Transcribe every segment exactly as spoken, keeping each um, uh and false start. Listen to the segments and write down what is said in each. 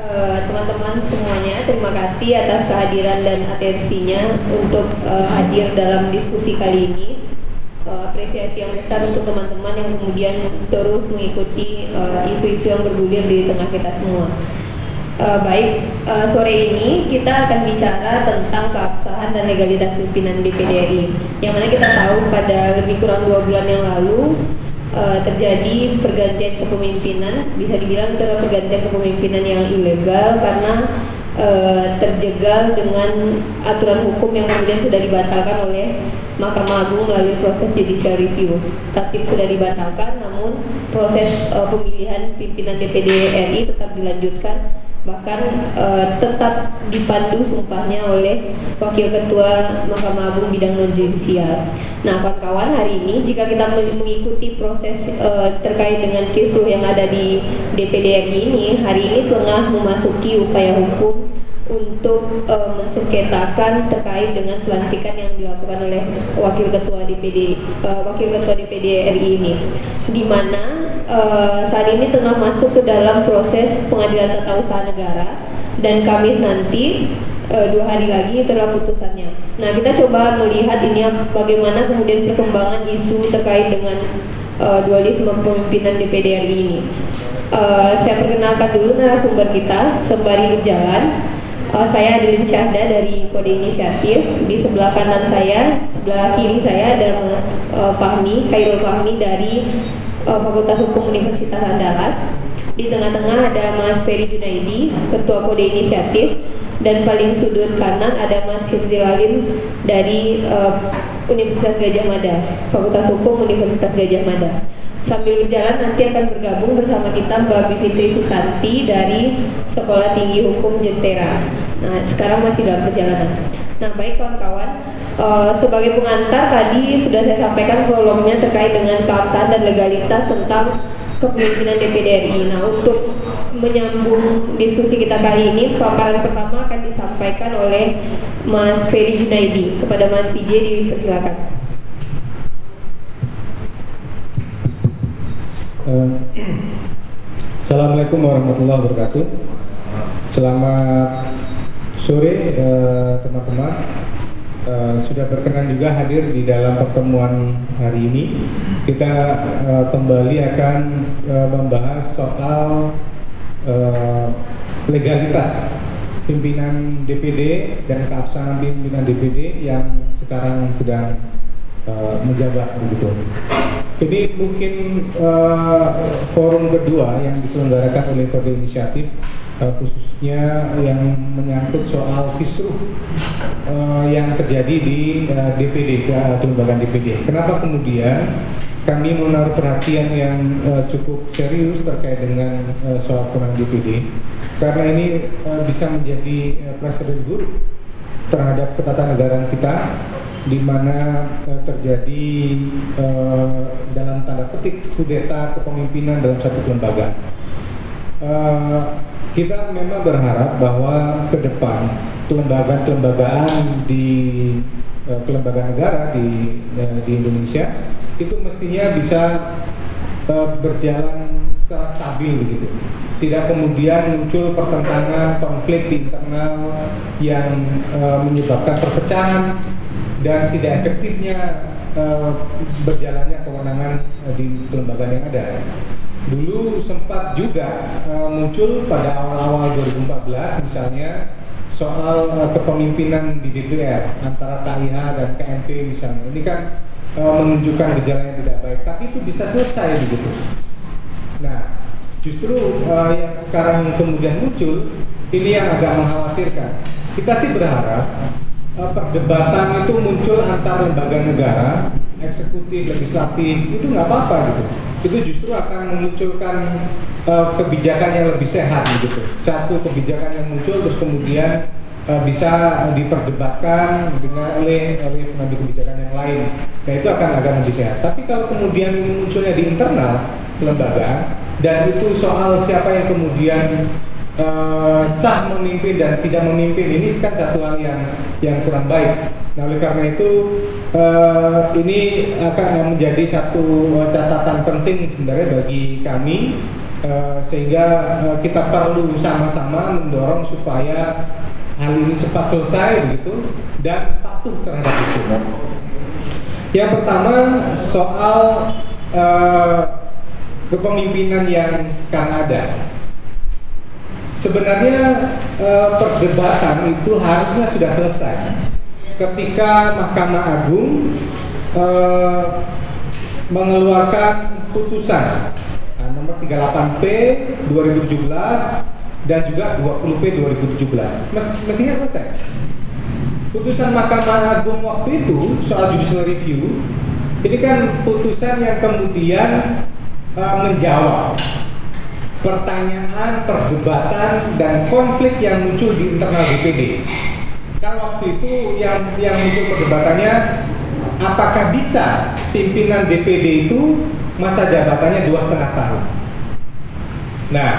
uh, teman-teman semuanya, terima kasih atas kehadiran dan atensinya untuk uh, hadir dalam diskusi kali ini. Uh, apresiasi yang besar untuk teman-teman yang kemudian terus mengikuti isu-isu uh, yang bergulir di tengah kita semua. Uh, baik, uh, sore ini kita akan bicara tentang keabsahan dan legalitas pimpinan D P D R I. Yang mana kita tahu pada lebih kurang dua bulan yang lalu Uh, terjadi pergantian kepemimpinan, bisa dibilang itu adalah pergantian kepemimpinan yang ilegal karena uh, terjegal dengan aturan hukum yang kemudian sudah dibatalkan oleh Mahkamah Agung melalui proses judicial review. Tatip sudah dibatalkan, namun proses uh, pemilihan pimpinan D P D R I tetap dilanjutkan, bahkan uh, tetap dipandu sumpahnya oleh Wakil Ketua Mahkamah Agung bidang non-judisial. Nah, kawan-kawan, hari ini jika kita mengikuti proses uh, terkait dengan kisruh yang ada di D P D R I ini, hari ini tengah memasuki upaya hukum untuk uh, mensengketakan terkait dengan pelantikan yang dilakukan oleh Wakil Ketua D P D uh, Wakil Ketua D P D R I ini, di mana uh, saat ini tengah masuk ke dalam proses pengadilan tata usaha negara, dan Kamis nanti uh, dua hari lagi itulah putusannya. Nah, kita coba melihat ini bagaimana kemudian perkembangan isu terkait dengan uh, dualisme kepemimpinan D P D R I ini. Uh, saya perkenalkan dulu narasumber kita sembari berjalan. Uh, saya Adeline Syahda dari Kode Inisiatif. Di sebelah kanan saya, sebelah kiri saya ada Mas uh, Fahmi, Khairul Fahmi dari uh, Fakultas Hukum Universitas Andalas. Di tengah-tengah ada Mas Ferry Junaidi, Ketua Kode Inisiatif, dan paling sudut kanan ada Mas Hifzil Alim dari uh, Universitas Gadjah Mada, Fakultas Hukum Universitas Gadjah Mada. Sambil berjalan nanti akan bergabung bersama kita Mbak Bivitri Susanti dari Sekolah Tinggi Hukum Jentera. Nah, sekarang masih dalam perjalanan. Nah, baik kawan-kawan, uh, sebagai pengantar tadi sudah saya sampaikan prolognya terkait dengan keabsahan dan legalitas tentang kepemimpinan D P D R I. Nah, untuk menyambung diskusi kita kali ini, paparan pertama akan disampaikan oleh Mas Ferry Junaidi. Kepada Mas P J dipersilakan. Assalamualaikum warahmatullahi wabarakatuh. Selamat sore teman-teman. Uh, sudah berkenan juga hadir di dalam pertemuan hari ini. Kita uh, kembali akan uh, membahas soal uh, legalitas pimpinan D P D dan keabsahan pimpinan D P D yang sekarang sedang uh, menjabat begitu. Ini mungkin uh, forum kedua yang diselenggarakan oleh Kode Inisiatif, uh, khususnya yang menyangkut soal kisruh uh, yang terjadi di uh, D P D, kelembagaan D P D. Kenapa kemudian kami menaruh perhatian yang uh, cukup serius terkait dengan uh, soal peran D P D? Karena ini uh, bisa menjadi uh, presiden buruk terhadap ketatanegaraan kita, di mana uh, terjadi uh, dalam tanda petik kudeta kepemimpinan dalam satu kelembagaan. Uh, kita memang berharap bahwa ke depan kelembagaan-kelembagaan di uh, kelembagaan negara di uh, di Indonesia itu mestinya bisa uh, berjalan secara stabil begitu. Tidak kemudian muncul pertentangan, konflik di internal yang uh, menyebabkan perpecahan dan tidak efektifnya uh, berjalannya kewenangan uh, di kelembagaan yang ada. Dulu sempat juga uh, muncul pada awal-awal dua ribu empat belas misalnya soal uh, kepemimpinan di D P R antara K I H dan K M P misalnya. Ini kan uh, menunjukkan gejala yang tidak baik, tapi itu bisa selesai begitu. Nah, justru uh, yang sekarang kemudian muncul ini yang agak mengkhawatirkan. Kita sih berharap perdebatan itu muncul antar lembaga negara, eksekutif, legislatif, itu nggak apa-apa gitu. Itu justru akan memunculkan uh, kebijakan yang lebih sehat gitu. Satu kebijakan yang muncul terus kemudian uh, bisa diperdebatkan dengan oleh oleh pengambil kebijakan yang lain. Nah, itu akan akan lebih sehat. Tapi kalau kemudian ini munculnya di internal lembaga dan itu soal siapa yang kemudian Uh, sah memimpin dan tidak memimpin, ini kan satu hal yang yang kurang baik. Nah, oleh karena itu uh, ini akan menjadi satu catatan penting sebenarnya bagi kami uh, sehingga uh, kita perlu sama-sama mendorong supaya hal ini cepat selesai begitu dan patuh terhadap hukum. Yang pertama soal uh, kepemimpinan yang sekarang ada. Sebenarnya uh, perdebatan itu harusnya sudah selesai ketika Mahkamah Agung uh, mengeluarkan putusan uh, nomor tiga puluh delapan P dua ribu tujuh belas dan juga dua puluh P dua ribu tujuh belas. Mestinya selesai. Putusan Mahkamah Agung waktu itu soal judicial review ini kan putusan yang kemudian uh, menjawab pertanyaan, perdebatan dan konflik yang muncul di internal D P D. Kan waktu itu yang yang muncul perdebatannya, apakah bisa pimpinan D P D itu masa jabatannya dua setengah tahun? Nah,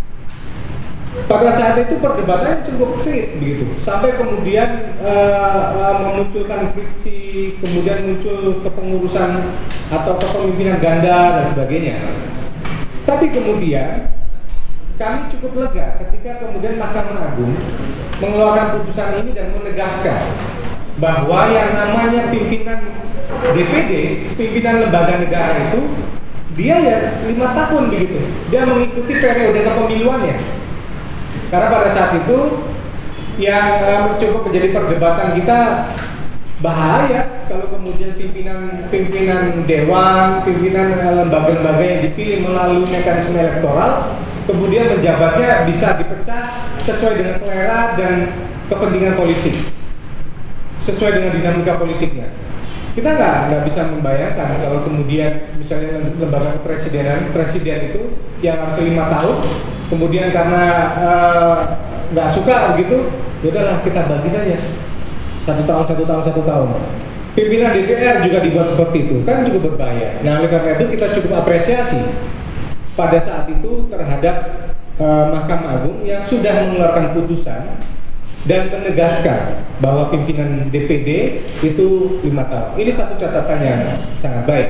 pada saat itu perdebatannya cukup sengit begitu, sampai kemudian uh, uh, memunculkan friksi, kemudian muncul kepengurusan atau kepemimpinan ganda dan sebagainya. Tapi kemudian kami cukup lega ketika kemudian Mahkamah Agung mengeluarkan putusan ini dan menegaskan bahwa yang namanya pimpinan D P D, pimpinan lembaga negara itu dia ya lima tahun begitu, dia mengikuti periode kepemiluannya. Karena pada saat itu yang uh, cukup menjadi perdebatan kita, bahaya kalau kemudian pimpinan pimpinan dewan, pimpinan lembaga-lembaga yang dipilih melalui mekanisme elektoral kemudian menjabatnya bisa dipecah sesuai dengan selera dan kepentingan politik, sesuai dengan dinamika politiknya. Kita nggak nggak bisa membayangkan kalau kemudian misalnya lembaga kepresidenan presiden itu yang harus lima tahun, kemudian karena nggak uh, suka begitu, yaudahlah kita bagi saja satu tahun satu tahun satu tahun. Pimpinan D P R juga dibuat seperti itu, kan cukup berbahaya. Nah oleh karena itu kita cukup apresiasi pada saat itu terhadap uh, Mahkamah Agung yang sudah mengeluarkan putusan dan menegaskan bahwa pimpinan D P D itu lima tahun. Ini satu catatan yang sangat baik.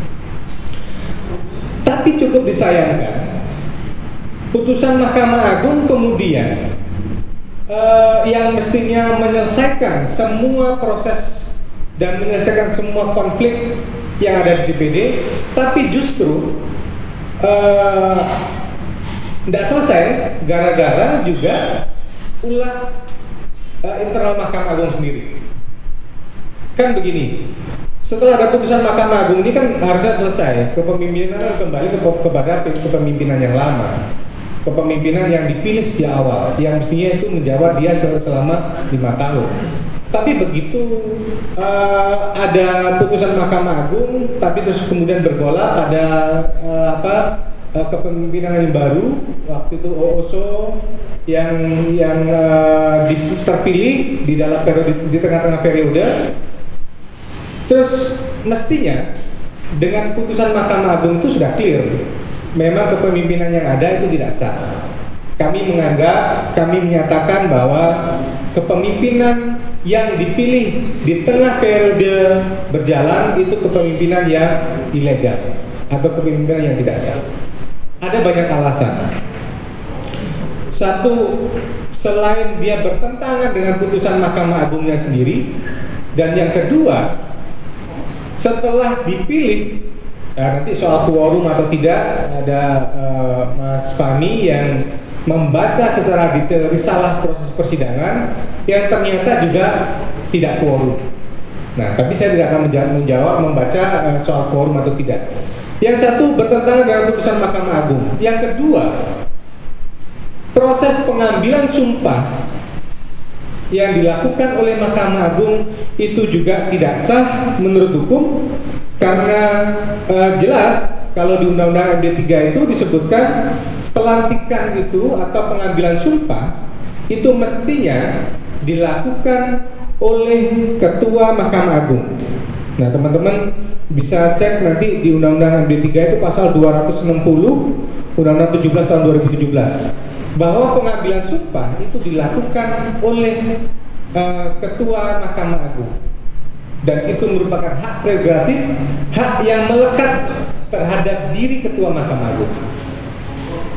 Tapi cukup disayangkan, putusan Mahkamah Agung kemudian uh, yang mestinya menyelesaikan semua proses dan menyelesaikan semua konflik yang ada di D P D, tapi justru tidak uh, selesai gara-gara juga ulah uh, internal Mahkamah Agung sendiri. Kan begini, setelah ada putusan Mahkamah Agung ini kan harusnya selesai, kepemimpinan kembali ke, kepada kepemimpinan yang lama, kepemimpinan yang dipilih sejak awal, yang mestinya itu menjabat dia selama lima tahun. Tapi begitu uh, ada putusan Mahkamah Agung, tapi terus kemudian bergolak ada uh, apa uh, kepemimpinan yang baru, waktu itu O O S O yang yang uh, di, terpilih di dalam periode di tengah-tengah periode. Terus mestinya dengan putusan Mahkamah Agung itu sudah clear, memang kepemimpinan yang ada itu tidak sah. Kami menganggap, kami menyatakan bahwa kepemimpinan yang dipilih di tengah periode berjalan itu kepemimpinan yang ilegal atau kepemimpinan yang tidak sah. Ada banyak alasan. Satu, selain dia bertentangan dengan putusan Mahkamah Agungnya sendiri, dan yang kedua, setelah dipilih, nah nanti soal quorum atau tidak ada uh, Mas Fahmi yang membaca secara detail risalah proses persidangan yang ternyata juga tidak quorum. Nah, tapi saya tidak akan menjawab membaca uh, soal quorum atau tidak. Yang satu bertentangan dengan putusan Mahkamah Agung. Yang kedua, proses pengambilan sumpah yang dilakukan oleh Mahkamah Agung itu juga tidak sah menurut hukum karena uh, jelas kalau di Undang-Undang M D tiga itu disebutkan pelantikan itu atau pengambilan sumpah itu mestinya dilakukan oleh Ketua Mahkamah Agung. Nah teman-teman bisa cek nanti di Undang-Undang M D tiga itu pasal dua ratus enam puluh Undang-Undang tujuh belas tahun dua ribu tujuh belas bahwa pengambilan sumpah itu dilakukan oleh uh, Ketua Mahkamah Agung dan itu merupakan hak prerogatif, hak yang melekat terhadap diri Ketua Mahkamah Agung.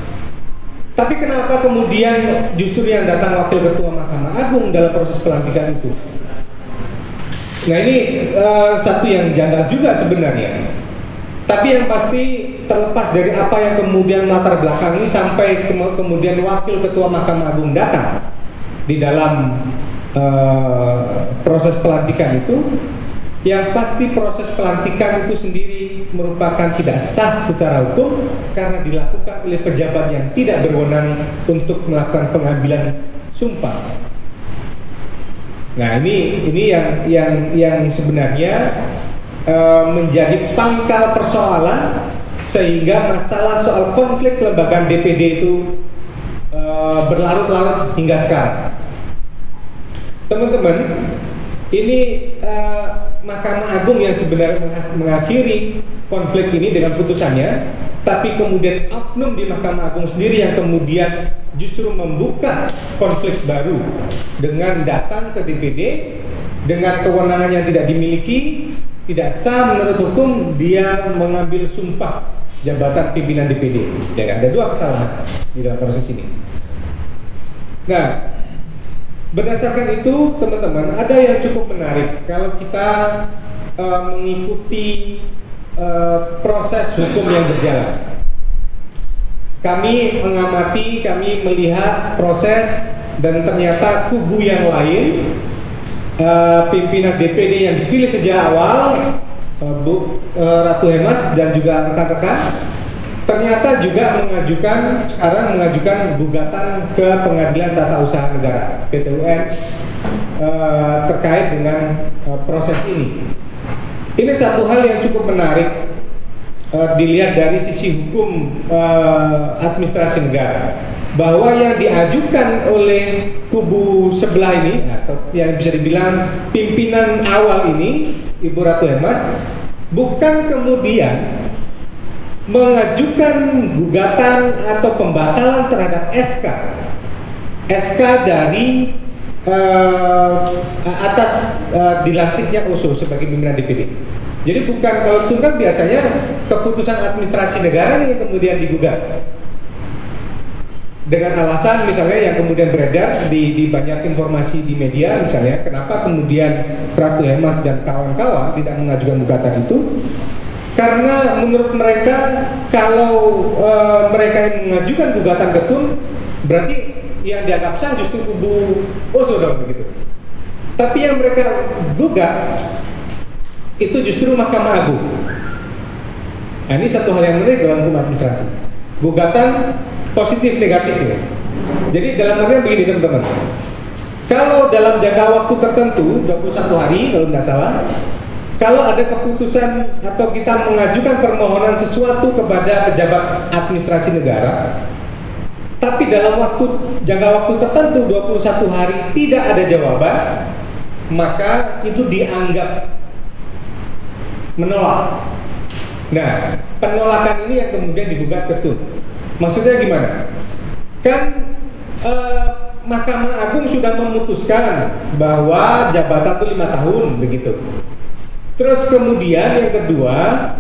Tapi kenapa kemudian justru yang datang Wakil Ketua Mahkamah Agung dalam proses pelantikan itu? Nah ini uh, satu yang janggal juga sebenarnya. Tapi yang pasti terlepas dari apa yang kemudian latar belakangi sampai ke kemudian Wakil Ketua Mahkamah Agung datang di dalam uh, proses pelantikan itu, yang pasti proses pelantikan itu sendiri merupakan tidak sah secara hukum karena dilakukan oleh pejabat yang tidak berwenang untuk melakukan pengambilan sumpah. Nah ini ini yang yang yang sebenarnya uh, menjadi pangkal persoalan sehingga masalah soal konflik kelembagaan D P D itu uh, berlarut-larut hingga sekarang. Teman-teman, ini uh, Mahkamah Agung yang sebenarnya mengakhiri konflik ini dengan putusannya, tapi kemudian oknum di Mahkamah Agung sendiri yang kemudian justru membuka konflik baru dengan datang ke D P D dengan kewenangan yang tidak dimiliki, tidak sah menurut hukum, dia mengambil sumpah jabatan pimpinan D P D. Jadi ada dua kesalahan di dalam proses ini. Nah, berdasarkan itu teman-teman, ada yang cukup menarik kalau kita uh, mengikuti uh, proses hukum yang berjalan. Kami mengamati, kami melihat proses dan ternyata kubu yang lain, uh, pimpinan D P D yang dipilih sejak awal, uh, Bu uh, Ratu Hemas dan juga rekan-rekan, ternyata juga mengajukan sekarang mengajukan gugatan ke Pengadilan Tata Usaha Negara P T U N uh, terkait dengan uh, proses ini. Ini satu hal yang cukup menarik uh, dilihat dari sisi hukum uh, administrasi negara, bahwa yang diajukan oleh kubu sebelah ini atau yang bisa dibilang pimpinan awal ini, Ibu Ratu Hemas, bukan kemudian mengajukan gugatan atau pembatalan terhadap S K S K dari uh, atas uh, dilantiknya O S O sebagai pimpinan D P D. Jadi bukan, kalau itu kan biasanya keputusan administrasi negara yang kemudian digugat dengan alasan misalnya yang kemudian beredar di, di banyak informasi di media, misalnya kenapa kemudian Ratu Hemas dan kawan-kawan tidak mengajukan gugatan itu. Karena menurut mereka kalau e, mereka yang mengajukan gugatan ketun, berarti yang dianggap sah justru kubu O S O dong begitu. Tapi yang mereka gugat itu justru Mahkamah Agung. Nah, ini satu hal yang menarik dalam hukum administrasi. Gugatan positif negatif ya. Jadi dalam artian begini teman-teman. Kalau dalam jangka waktu tertentu dua puluh satu hari kalau tidak salah, kalau ada keputusan atau kita mengajukan permohonan sesuatu kepada pejabat administrasi negara, tapi dalam waktu jangka waktu tertentu dua puluh satu hari tidak ada jawaban, maka itu dianggap menolak. Nah, penolakan ini yang kemudian digugat ketun. Maksudnya gimana? Kan eh, Mahkamah Agung sudah memutuskan bahwa jabatan itu lima tahun begitu. Terus kemudian yang kedua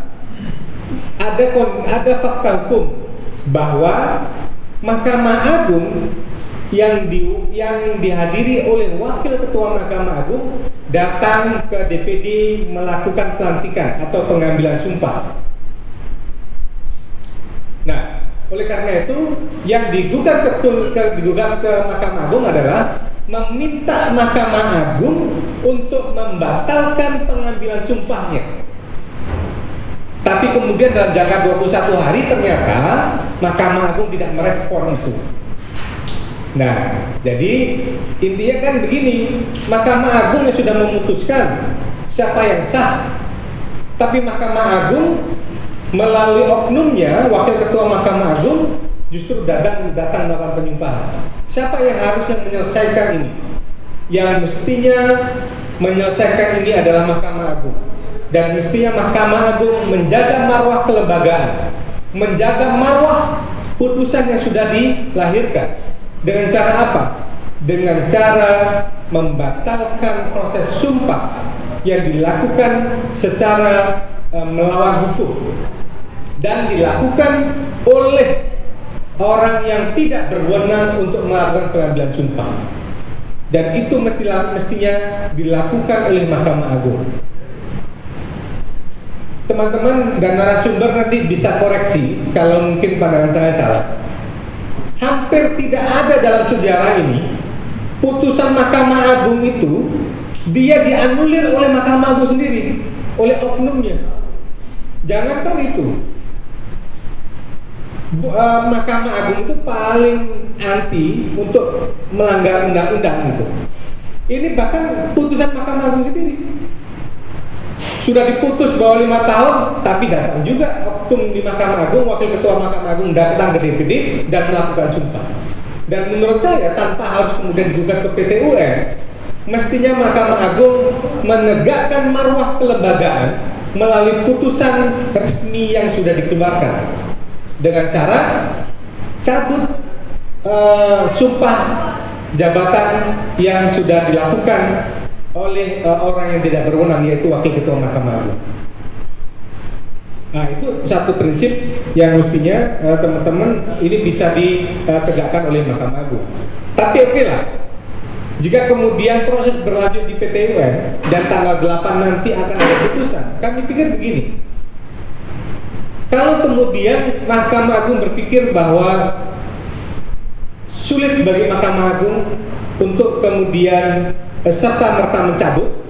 ada ada fakta hukum bahwa Mahkamah Agung yang di yang dihadiri oleh Wakil Ketua Mahkamah Agung datang ke D P D melakukan pelantikan atau pengambilan sumpah. Nah, oleh karena itu yang digugat ke, ke digugat ke Mahkamah Agung adalah meminta Mahkamah Agung untuk membatalkan pengambilan sumpahnya. Tapi kemudian dalam jangka dua puluh satu hari ternyata Mahkamah Agung tidak merespon itu. Nah, jadi intinya kan begini, Mahkamah Agung yang sudah memutuskan siapa yang sah, tapi Mahkamah Agung melalui oknumnya Wakil Ketua Mahkamah Agung justru datang datang melakukan penyumpahan. Siapa yang harusnya menyelesaikan ini? Yang mestinya menyelesaikan ini adalah Mahkamah Agung. Dan mestinya Mahkamah Agung menjaga marwah kelembagaan, menjaga marwah putusan yang sudah dilahirkan. Dengan cara apa? Dengan cara membatalkan proses sumpah yang dilakukan secara e, melawan hukum dan dilakukan oleh orang yang tidak berwenang untuk melakukan pengambilan sumpah. Dan itu mestilah, mestinya dilakukan oleh Mahkamah Agung. Teman-teman dan narasumber nanti bisa koreksi kalau mungkin pandangan saya salah. Hampir tidak ada dalam sejarah ini putusan Mahkamah Agung itu dia dianulir oleh Mahkamah Agung sendiri, oleh oknumnya. Jangankan itu, uh, Mahkamah Agung itu paling anti untuk melanggar undang-undang itu. Ini bahkan putusan Mahkamah Agung sendiri sudah diputus bahwa lima tahun, tapi datang juga oknum di Mahkamah Agung, wakil ketua Mahkamah Agung datang ke D P D dan melakukan sumpah. Dan menurut saya tanpa harus kemudian digugat ke P T U M, mestinya Mahkamah Agung menegakkan marwah kelembagaan melalui putusan resmi yang sudah dikeluarkan dengan cara cabut uh, sumpah jabatan yang sudah dilakukan oleh uh, orang yang tidak berwenang, yaitu wakil ketua Mahkamah Agung. Nah, itu satu prinsip yang mestinya uh, teman-teman ini bisa ditegakkan oleh Mahkamah Agung. Tapi oke okay lah, jika kemudian proses berlanjut di P T U M dan tanggal delapan nanti akan ada putusan, kami pikir begini. Kalau kemudian Mahkamah Agung berpikir bahwa sulit bagi Mahkamah Agung untuk kemudian eh, serta-merta mencabut,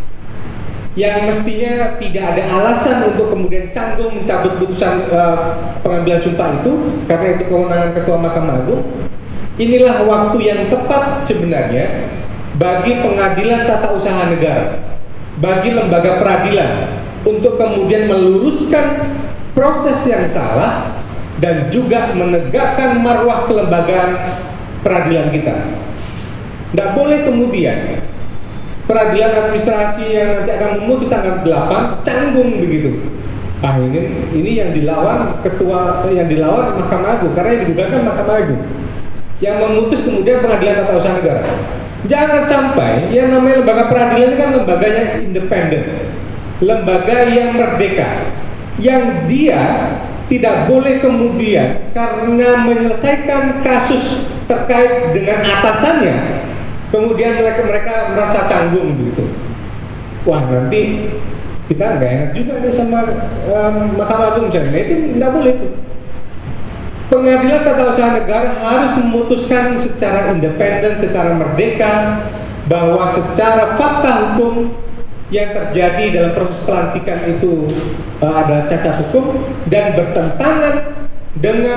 yang mestinya tidak ada alasan untuk kemudian canggung mencabut putusan uh, pengambilan sumpah itu karena itu kewenangan ketua Mahkamah Agung. Inilah waktu yang tepat sebenarnya bagi pengadilan tata usaha negara, bagi lembaga peradilan untuk kemudian meluruskan proses yang salah dan juga menegakkan marwah kelembagaan peradilan kita. Tidak boleh kemudian peradilan administrasi yang nanti akan memutus tanggal delapan canggung begitu. Ah ini ini yang dilawan ketua yang dilawan Mahkamah Agung karena yang digugatkan Mahkamah Agung. Yang memutus kemudian pengadilan tata usaha negara. Jangan sampai yang namanya lembaga peradilan ini kan lembaga yang independen, lembaga yang merdeka, yang dia tidak boleh kemudian karena menyelesaikan kasus terkait dengan atasannya kemudian mereka mereka merasa canggung begitu. Wah nanti kita nggak enak juga nih sama um, Mahkamah Agung misalnya. Nah, itu nggak boleh tuh. Pengadilan tata usaha negara harus memutuskan secara independen, secara merdeka bahwa secara fakta hukum yang terjadi dalam proses pelantikan itu uh, adalah cacat hukum dan bertentangan dengan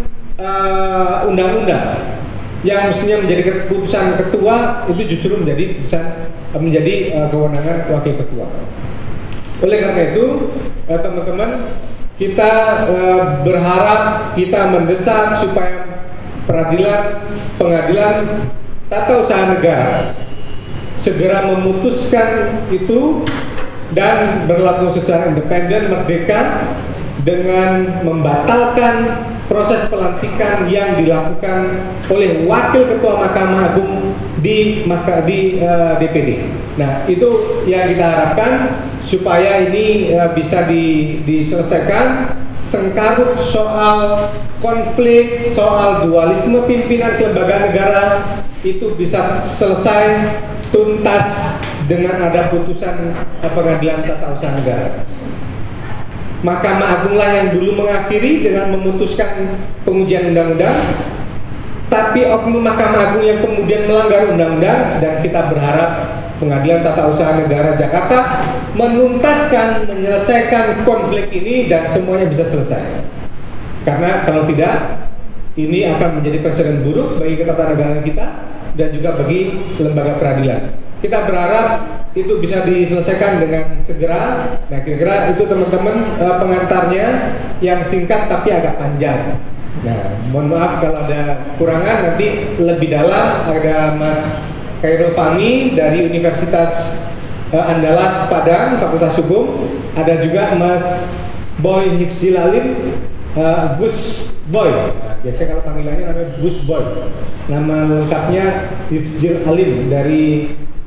uh, undang-undang. Yang mestinya menjadi keputusan ketua itu justru menjadi keputusan menjadi uh, kewenangan wakil ketua. Oleh karena itu, uh, teman-teman, kita uh, berharap, kita mendesak supaya peradilan, pengadilan tata usaha negara segera memutuskan itu dan berlaku secara independen, merdeka dengan membatalkan proses pelantikan yang dilakukan oleh wakil ketua Mahkamah Agung di maka di uh, D P D. Nah, itu yang kita harapkan supaya ini uh, bisa di, diselesaikan sengkarut soal konflik, soal dualisme pimpinan kelembagaan negara itu bisa selesai tuntas dengan ada putusan uh, pengadilan tata usaha negara. Mahkamah Agunglah yang dulu mengakhiri dengan memutuskan pengujian undang-undang, tapi oknum Mahkamah Agung yang kemudian melanggar undang-undang, dan kita berharap Pengadilan Tata Usaha Negara Jakarta menuntaskan, menyelesaikan konflik ini dan semuanya bisa selesai. Karena kalau tidak, ini akan menjadi presiden buruk bagi ketatanegaraan kita dan juga bagi lembaga peradilan. Kita berharap itu bisa diselesaikan dengan segera. Nah, kira-kira itu teman-teman uh, pengantarnya yang singkat tapi agak panjang. Nah, mohon maaf kalau ada kurangan, nanti lebih dalam ada Mas Khairul Fahmi dari Universitas uh, Andalas Padang, Fakultas Hukum. Ada juga Mas Boy Hifzil Alim, uh, Gus Boy. Nah, biasanya kalau panggilannya namanya Gus Boy. Nama lengkapnya Hifzil Alim dari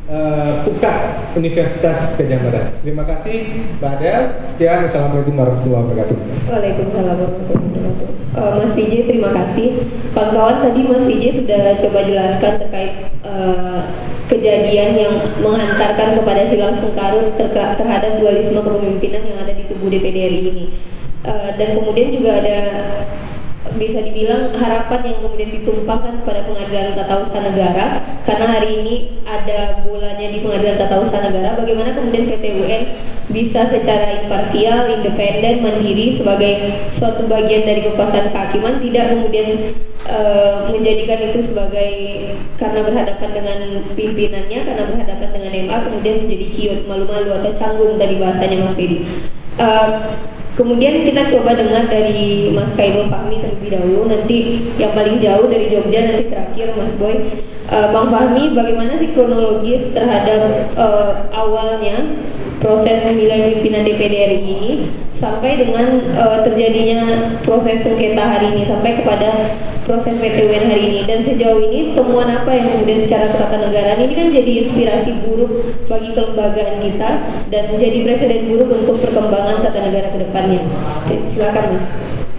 uh, U K A Universitas Gadjah Mada. Terima kasih Mbak Adel. Sekian, Assalamualaikum warahmatullahi wabarakatuh. Waalaikumsalam warahmatullahi wabarakatuh. Uh, Mas P J, terima kasih. Kawan-kawan, tadi Mas P J sudah coba jelaskan terkait uh, kejadian yang menghantarkan kepada silang sengkarut terhadap dualisme kepemimpinan yang ada di tubuh D P D R I ini. Uh, dan kemudian juga ada, bisa dibilang, harapan yang kemudian ditumpangkan kepada Pengadilan Tata Usaha Negara, karena hari ini ada bolanya di Pengadilan Tata Usaha Negara. Bagaimana kemudian P T U N bisa secara imparsial, independen, mandiri sebagai suatu bagian dari kekuasaan kehakiman, tidak kemudian uh, menjadikan itu sebagai karena berhadapan dengan pimpinannya, karena berhadapan dengan M A kemudian menjadi ciut, malu-malu atau canggung tadi bahasanya Mas Fedi. Uh, Kemudian kita coba dengar dari Mas Khairul Fahmi terlebih dahulu, nanti yang paling jauh dari Jogja, nanti terakhir Mas Boy. Uh, Bang Fahmi, bagaimana sih kronologis terhadap uh, awalnya proses pemilihan pimpinan D P D R I ini sampai dengan uh, terjadinya proses sengketa hari ini, sampai kepada proses P T U N hari ini, dan sejauh ini temuan apa yang kemudian secara ketatanegaraan ini kan jadi inspirasi buruk bagi kelembagaan kita dan menjadi presiden buruk untuk perkembangan tata negara ke depannya. Oke, silakan Mas.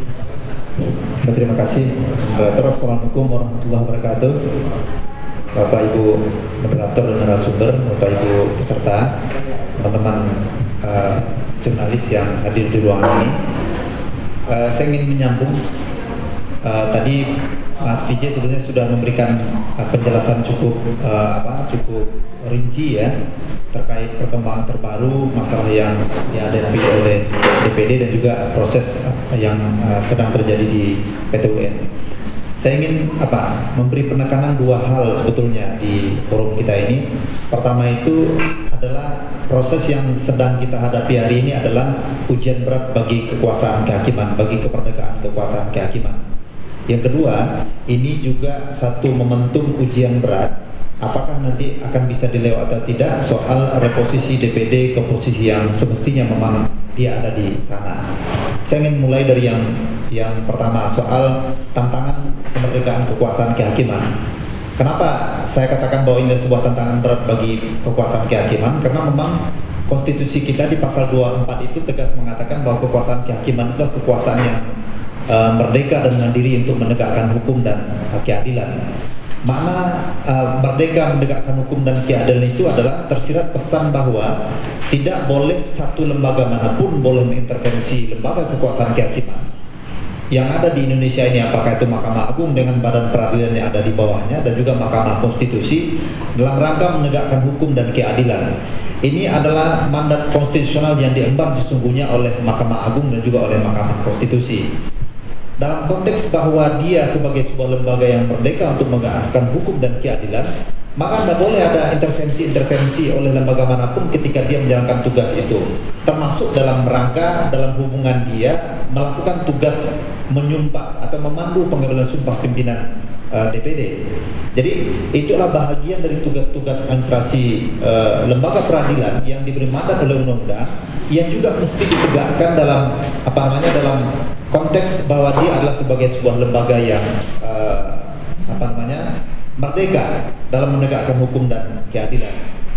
Terima kasih. Assalamualaikum warahmatullahi wabarakatuh. Bapak Ibu moderator dan narasumber, Bapak Ibu peserta, teman-teman uh, jurnalis yang hadir di ruangan ini. Uh, saya ingin menyambung uh, tadi Mas P J sebetulnya sudah memberikan uh, penjelasan cukup uh, apa cukup rinci ya terkait perkembangan terbaru masalah yang dihadapi oleh D P D dan juga proses yang uh, sedang terjadi di P T U N. Saya ingin apa memberi penekanan dua hal sebetulnya di forum kita ini. Pertama itu adalah proses yang sedang kita hadapi hari ini adalah ujian berat bagi kekuasaan kehakiman, bagi kemerdekaan kekuasaan kehakiman. Yang kedua, ini juga satu momentum ujian berat. Apakah nanti akan bisa dilewati atau tidak soal reposisi D P D ke posisi yang semestinya memang dia ada di sana. Saya ingin mulai dari yang yang pertama soal tantangan kemerdekaan kekuasaan kehakiman. Kenapa saya katakan bahwa ini sebuah tantangan berat bagi kekuasaan kehakiman? Karena memang konstitusi kita di pasal dua puluh empat itu tegas mengatakan bahwa kekuasaan kehakiman adalah kekuasaan yang uh, merdeka dan mandiri untuk menegakkan hukum dan uh, keadilan. Makna uh, merdeka menegakkan hukum dan keadilan itu adalah tersirat pesan bahwa tidak boleh satu lembaga manapun boleh mengintervensi lembaga kekuasaan kehakiman yang ada di Indonesia ini, apakah itu Mahkamah Agung dengan badan peradilan yang ada di bawahnya dan juga Mahkamah Konstitusi dalam rangka menegakkan hukum dan keadilan. Ini adalah mandat konstitusional yang diemban sesungguhnya oleh Mahkamah Agung dan juga oleh Mahkamah Konstitusi. Dalam konteks bahwa dia sebagai sebuah lembaga yang merdeka untuk menegakkan hukum dan keadilan, maka tidak boleh ada intervensi-intervensi oleh lembaga manapun ketika dia menjalankan tugas itu, termasuk dalam rangka dalam hubungan dia melakukan tugas menyumpah atau memandu pengambilan sumpah pimpinan uh, D P D. Jadi itulah bahagian dari tugas-tugas administrasi uh, lembaga peradilan yang diberi mandat oleh undang-undang, yang juga mesti ditegakkan dalam apa namanya dalam konteks bahwa dia adalah sebagai sebuah lembaga yang uh, apa namanya merdeka dalam menegakkan hukum dan keadilan.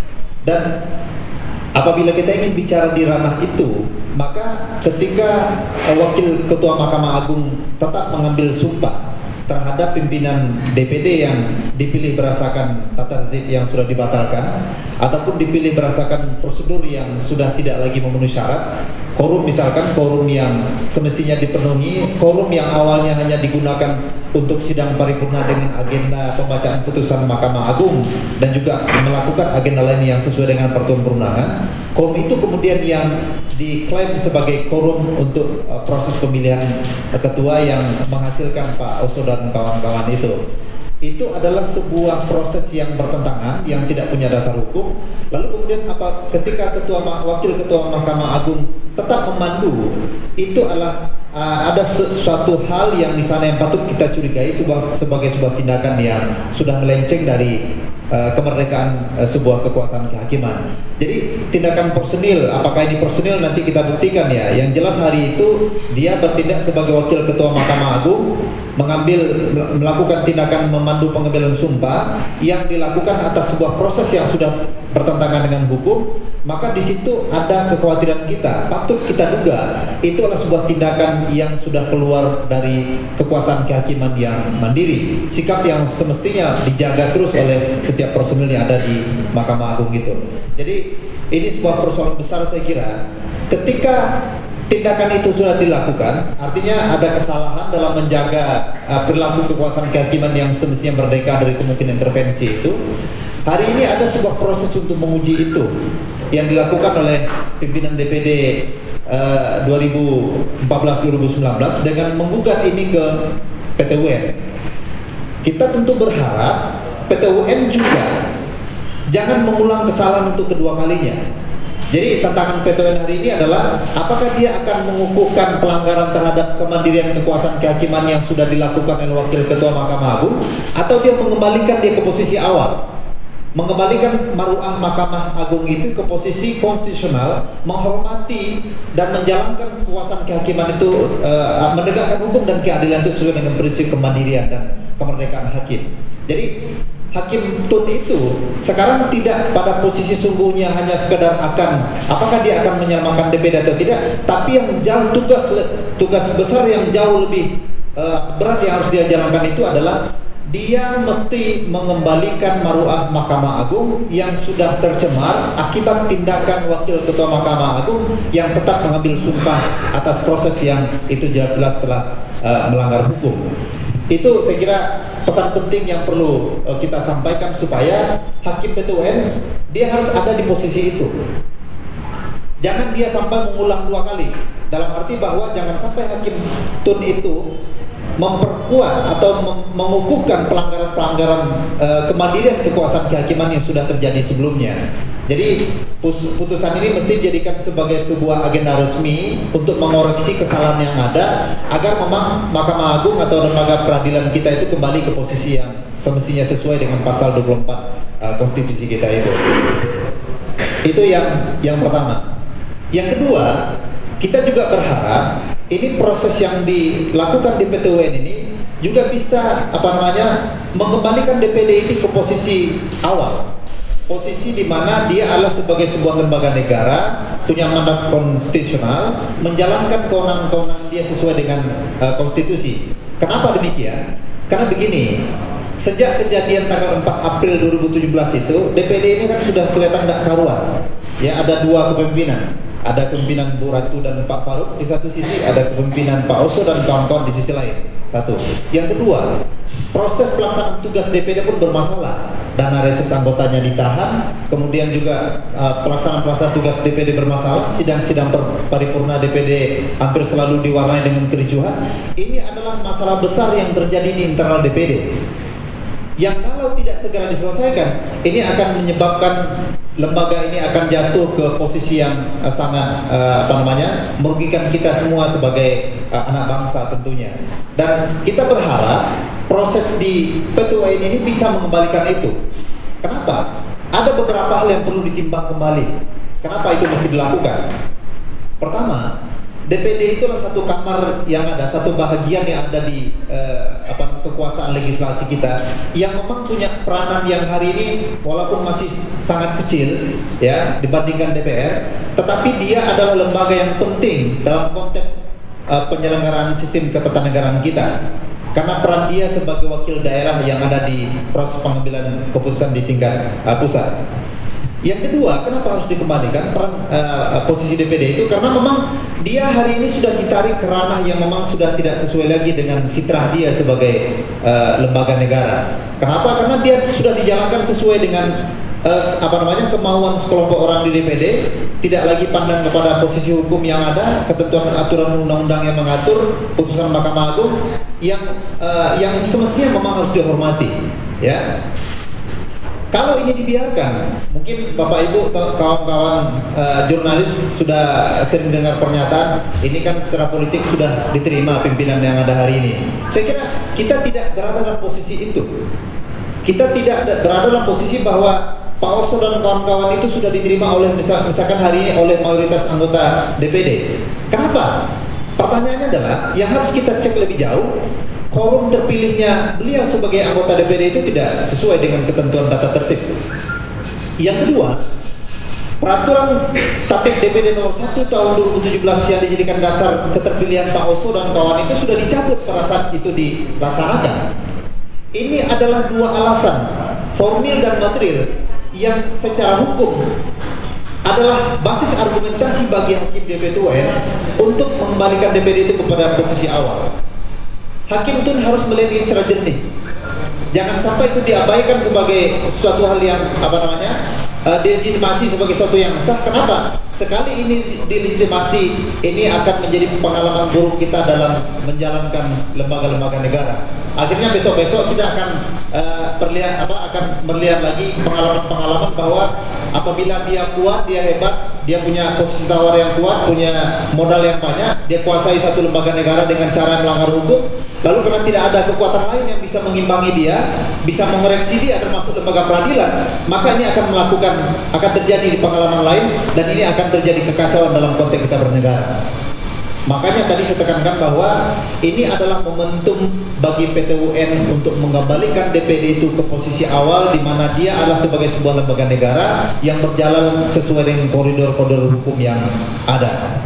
Dan apabila kita ingin bicara di ranah itu, maka ketika uh, wakil ketua Mahkamah Agung tetap mengambil sumpah terhadap pimpinan D P D yang dipilih berdasarkan tata tertib yang sudah dibatalkan ataupun dipilih berdasarkan prosedur yang sudah tidak lagi memenuhi syarat, korum misalkan korum yang semestinya dipenuhi, korum yang awalnya hanya digunakan untuk sidang paripurna dengan agenda pembacaan putusan Mahkamah Agung dan juga melakukan agenda lain yang sesuai dengan peraturan perundangan, korum itu kemudian yang diklaim sebagai korum untuk uh, proses pemilihan uh, ketua yang menghasilkan Pak Oso dan kawan-kawan itu. Itu adalah sebuah proses yang bertentangan, yang tidak punya dasar hukum. Lalu kemudian apa ketika ketua wakil ketua Mahkamah Agung tetap memandu, itu adalah uh, ada sesuatu hal yang di sana yang patut kita curigai sebuah, sebagai sebuah tindakan yang sudah melenceng dari uh, kemerdekaan uh, sebuah kekuasaan kehakiman. Jadi tindakan personil, apakah ini personil nanti kita buktikan ya. Yang jelas hari itu dia bertindak sebagai wakil ketua Mahkamah Agung, mengambil melakukan tindakan memandu pengambilan sumpah yang dilakukan atas sebuah proses yang sudah bertentangan dengan hukum. Maka di situ ada kekhawatiran kita, patut kita duga itu adalah sebuah tindakan yang sudah keluar dari kekuasaan kehakiman yang mandiri, sikap yang semestinya dijaga terus oleh setiap personil yang ada di Mahkamah Agung gitu. Jadi ini sebuah persoalan besar saya kira. Ketika tindakan itu sudah dilakukan, artinya ada kesalahan dalam menjaga uh, perilaku kekuasaan kehakiman yang semestinya merdeka dari kemungkinan intervensi itu. Hari ini ada sebuah proses untuk menguji itu yang dilakukan oleh pimpinan D P D uh, dua ribu empat belas dua ribu sembilan belas dengan menggugat ini ke P T U N. Kita tentu berharap P T U N juga jangan mengulang kesalahan untuk kedua kalinya. Jadi tantangan P T U N hari ini adalah apakah dia akan mengukuhkan pelanggaran terhadap kemandirian kekuasaan kehakiman yang sudah dilakukan oleh Wakil Ketua Mahkamah Agung, atau dia mengembalikan dia ke posisi awal, mengembalikan maruah Mahkamah Agung itu ke posisi konstitusional, menghormati dan menjalankan kekuasaan kehakiman itu, uh, menegakkan hukum dan keadilan itu sesuai dengan prinsip kemandirian dan kemerdekaan hakim. Jadi Hakim Tun itu sekarang tidak pada posisi sungguhnya hanya sekedar akan apakah dia akan menyelamatkan D P D atau tidak, tapi yang jauh tugas tugas besar yang jauh lebih uh, berat yang harus dia jalankan itu adalah dia mesti mengembalikan maruah Mahkamah Agung yang sudah tercemar akibat tindakan Wakil Ketua Mahkamah Agung yang tetap mengambil sumpah atas proses yang itu jelas-jelas telah uh, melanggar hukum. Itu saya kira pesan penting yang perlu uh, kita sampaikan supaya Hakim P T U N dia harus ada di posisi itu. Jangan dia sampai mengulang dua kali. Dalam arti bahwa jangan sampai Hakim Tun itu memperkuat atau mengukuhkan pelanggaran-pelanggaran uh, kemandirian kekuasaan kehakiman yang sudah terjadi sebelumnya. Jadi putusan ini mesti dijadikan sebagai sebuah agenda resmi untuk mengoreksi kesalahan yang ada agar memang Mahkamah Agung atau lembaga peradilan kita itu kembali ke posisi yang semestinya sesuai dengan pasal dua puluh empat uh, konstitusi kita itu. Itu yang yang pertama. Yang kedua, kita juga berharap ini proses yang dilakukan di P T U N ini juga bisa apa namanya mengembalikan D P D ini ke posisi awal, posisi di mana dia adalah sebagai sebuah lembaga negara punya mandat konstitusional menjalankan kewenangan-kewenangan dia sesuai dengan uh, konstitusi. Kenapa demikian? Karena begini, sejak kejadian tanggal empat April dua ribu tujuh belas itu D P D ini kan sudah kelihatan tidak karuan. Ya, ada dua kepemimpinan. Ada kepemimpinan Bu Ratu dan Pak Faruk di satu sisi, ada kepemimpinan Pak Oso dan kawan-kawan di sisi lain. Satu. Yang kedua, proses pelaksanaan tugas D P D pun bermasalah. Dana reses anggotanya ditahan, kemudian juga uh, pelaksanaan-pelaksanaan tugas D P D bermasalah, sidang-sidang paripurna D P D hampir selalu diwarnai dengan kericuhan. Ini adalah masalah besar yang terjadi di internal D P D. Yang kalau tidak segera diselesaikan, ini akan menyebabkan lembaga ini akan jatuh ke posisi yang uh, sangat uh, apa namanya merugikan kita semua sebagai uh, anak bangsa tentunya. Dan kita berharap proses di P T U N ini bisa mengembalikan itu. Kenapa? Ada beberapa hal yang perlu ditimbang kembali. Kenapa itu mesti dilakukan? Pertama, D P D itu adalah satu kamar yang ada, satu bahagian yang ada di uh, apa kekuasaan legislasi kita yang memang punya peranan yang hari ini walaupun masih sangat kecil ya dibandingkan D P R, tetapi dia adalah lembaga yang penting dalam konteks uh, penyelenggaraan sistem ketatanegaraan kita. Karena peran dia sebagai wakil daerah yang ada di proses pengambilan keputusan di tingkat uh, pusat. Yang kedua, kenapa harus dikembalikan peran uh, posisi D P D itu? Karena memang dia hari ini sudah ditarik ke ranah yang memang sudah tidak sesuai lagi dengan fitrah dia sebagai uh, lembaga negara. Kenapa? Karena dia sudah dijalankan sesuai dengan uh, apa namanya kemauan sekelompok orang di D P D, tidak lagi pandang kepada posisi hukum yang ada, ketentuan aturan undang-undang yang mengatur, putusan Mahkamah Agung yang uh, yang semestinya memang harus dihormati, ya. Kalau ini dibiarkan, mungkin Bapak Ibu kawan-kawan uh, jurnalis sudah sering dengar pernyataan ini kan secara politik sudah diterima pimpinan yang ada hari ini. Saya kira kita tidak berada dalam posisi itu. kita tidak berada dalam posisi bahwa Pak Oso dan kawan-kawan itu sudah diterima oleh misal, misalkan hari ini oleh mayoritas anggota D P D. Kenapa? Pertanyaannya adalah yang harus kita cek lebih jauh, quorum terpilihnya beliau sebagai anggota D P D itu tidak sesuai dengan ketentuan tata tertib. Yang kedua, peraturan tatip D P D nomor satu tahun dua ribu tujuh belas yang dijadikan dasar keterpilihan Pak Oso dan kawan itu sudah dicabut pada saat itu dilaksanakan. Ini adalah dua alasan, formil dan material, yang secara hukum adalah basis argumentasi bagi hakim D P T U N untuk mengembalikan D P D itu kepada posisi awal. Hakim itu harus melihat ini secara jernih. Jangan sampai itu diabaikan sebagai suatu hal yang apa namanya uh, dilegitimasi sebagai sesuatu yang sah. Kenapa? Sekali ini dilegitimasi, ini akan menjadi pengalaman buruk kita dalam menjalankan lembaga-lembaga negara. Akhirnya besok-besok kita akan uh, perlihat apa akan melihat lagi pengalaman-pengalaman bahwa apabila dia kuat, dia hebat, dia punya posisi tawar yang kuat, punya modal yang banyak, dia kuasai satu lembaga negara dengan cara melanggar hukum, lalu karena tidak ada kekuatan lain yang bisa mengimbangi dia, bisa mengoreksi dia termasuk lembaga peradilan, maka ini akan melakukan akan terjadi di pengalaman lain dan ini akan terjadi kekacauan dalam konteks kita bernegara. Makanya tadi saya tekankan bahwa ini adalah momentum bagi P T U N untuk mengembalikan D P D itu ke posisi awal di mana dia adalah sebagai sebuah lembaga negara yang berjalan sesuai dengan koridor-koridor hukum yang ada.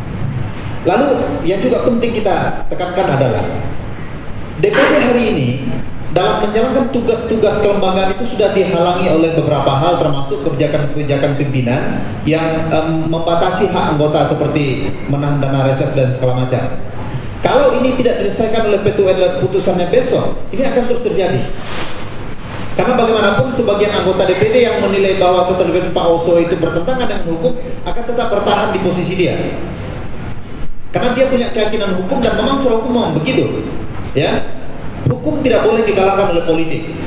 Lalu yang juga penting kita tekankan adalah D P D hari ini dalam menjalankan tugas-tugas kelembagaan itu sudah dihalangi oleh beberapa hal termasuk kebijakan-kebijakan pimpinan yang um, membatasi hak anggota seperti menahan dana reses dan segala macam. Kalau ini tidak diselesaikan oleh P T U N putusannya besok, ini akan terus terjadi. Karena bagaimanapun sebagian anggota D P D yang menilai bahwa keterlibatan Pak Oso itu bertentangan dengan hukum akan tetap bertahan di posisi dia. Karena dia punya keyakinan hukum dan memang secara hukum memang begitu. Ya. Hukum tidak boleh dikalahkan oleh politik.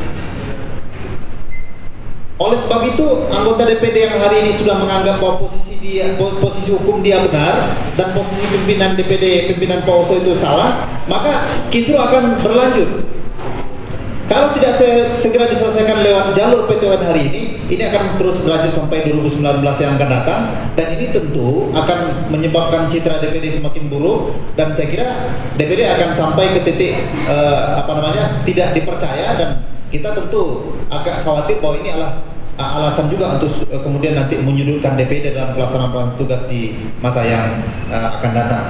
Oleh sebab itu, anggota D P D yang hari ini sudah menganggap bahwa posisi dia, posisi hukum dia benar dan posisi pimpinan D P D, pimpinan Pak Oso itu salah, maka kisruh akan berlanjut. Kalau tidak se segera diselesaikan lewat jalur P T U N hari ini, ini akan terus berlanjut sampai dua ribu sembilan belas yang akan datang, dan ini tentu akan menyebabkan citra D P D semakin buruk, dan saya kira D P D akan sampai ke titik uh, apa namanya tidak dipercaya, dan kita tentu agak khawatir bahwa ini adalah uh, alasan juga untuk uh, kemudian nanti menyudutkan D P D dalam pelaksanaan tugas di masa yang uh, akan datang.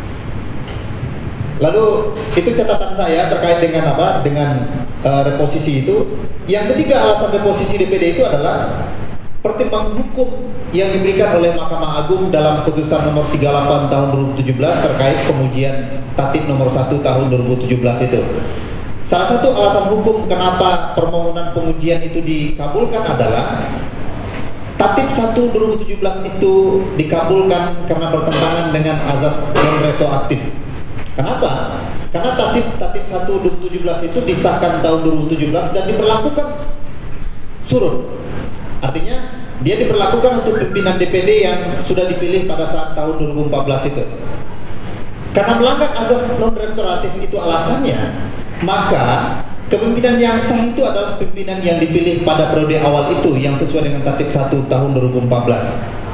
Lalu itu catatan saya terkait dengan apa? Dengan uh, reposisi itu. Yang ketiga alasan reposisi D P D itu adalah pertimbangan hukum yang diberikan oleh Mahkamah Agung dalam putusan nomor tiga puluh delapan tahun dua ribu tujuh belas terkait pengujian tatip nomor satu tahun dua ribu tujuh belas itu. Salah satu alasan hukum kenapa permohonan pengujian itu dikabulkan adalah tatip satu dua ribu tujuh belas itu dikabulkan karena bertentangan dengan azas non retroaktif. Kenapa? Karena tatip tatip satu dua ribu tujuh belas itu disahkan tahun dua ribu tujuh belas dan diberlakukan surut. Artinya dia diberlakukan untuk pimpinan D P D yang sudah dipilih pada saat tahun dua ribu empat belas itu. Karena melanggar azas non retroaktif itu alasannya, maka kepemimpinan yang sah itu adalah pimpinan yang dipilih pada periode awal itu yang sesuai dengan tatip satu tahun dua ribu empat belas.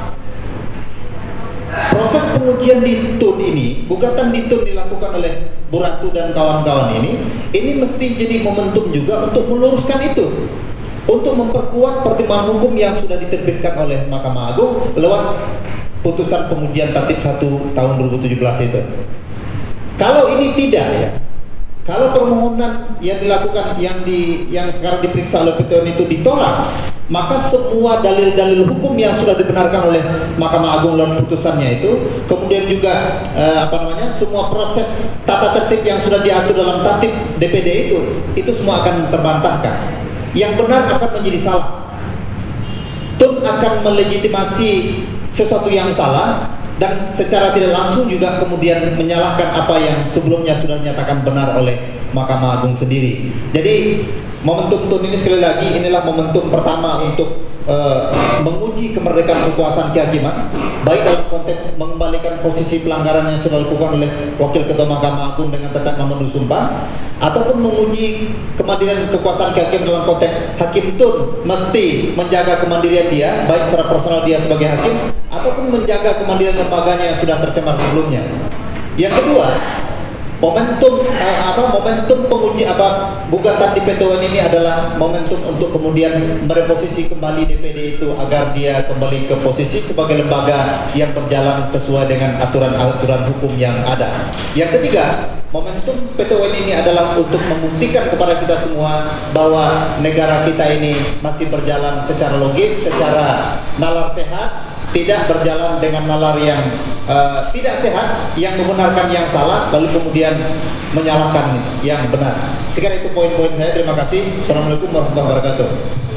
Proses pengujian di T U N ini, gugatan di T U N dilakukan oleh Bu Ratu dan kawan-kawan ini, ini mesti jadi momentum juga untuk meluruskan itu, untuk memperkuat pertimbangan hukum yang sudah diterbitkan oleh Mahkamah Agung lewat putusan pengujian tatip satu tahun dua ribu tujuh belas itu. Kalau ini tidak ya, kalau permohonan yang dilakukan yang di yang sekarang diperiksa oleh P T U N itu ditolak, maka semua dalil-dalil hukum yang sudah dibenarkan oleh Mahkamah Agung dalam putusannya itu, kemudian juga eh, apa namanya semua proses tata tertib yang sudah diatur dalam tatip D P D itu, itu semua akan terbantahkan. Yang benar akan menjadi salah. T U N akan melegitimasi sesuatu yang salah dan secara tidak langsung juga kemudian menyalahkan apa yang sebelumnya sudah dinyatakan benar oleh Mahkamah Agung sendiri. Jadi momentum T U N ini sekali lagi inilah momentum pertama untuk uh, menguji kemerdekaan kekuasaan kehakiman, baik dalam konteks mengembalikan posisi pelanggaran yang sudah dilakukan oleh Wakil Ketua Mahkamah Agung dengan tetap memenuhi sumpah, ataupun menguji kemandirian kekuasaan kehakiman dalam konteks hakim tun mesti menjaga kemandirian dia, baik secara personal dia sebagai hakim, ataupun menjaga kemandirian lembaganya yang sudah tercemar sebelumnya. Yang kedua, momentum eh, apa momentum penguji apa gugatan di P T U N ini adalah momentum untuk kemudian mereposisi kembali D P D itu agar dia kembali ke posisi sebagai lembaga yang berjalan sesuai dengan aturan-aturan hukum yang ada. Yang ketiga, momentum P T U N ini adalah untuk membuktikan kepada kita semua bahwa negara kita ini masih berjalan secara logis, secara nalar sehat, tidak berjalan dengan nalar yang uh, tidak sehat, yang membenarkan yang salah, lalu kemudian menyalahkan yang benar. Sekarang itu poin-poin saya. Terima kasih. Assalamualaikum warahmatullahi wabarakatuh.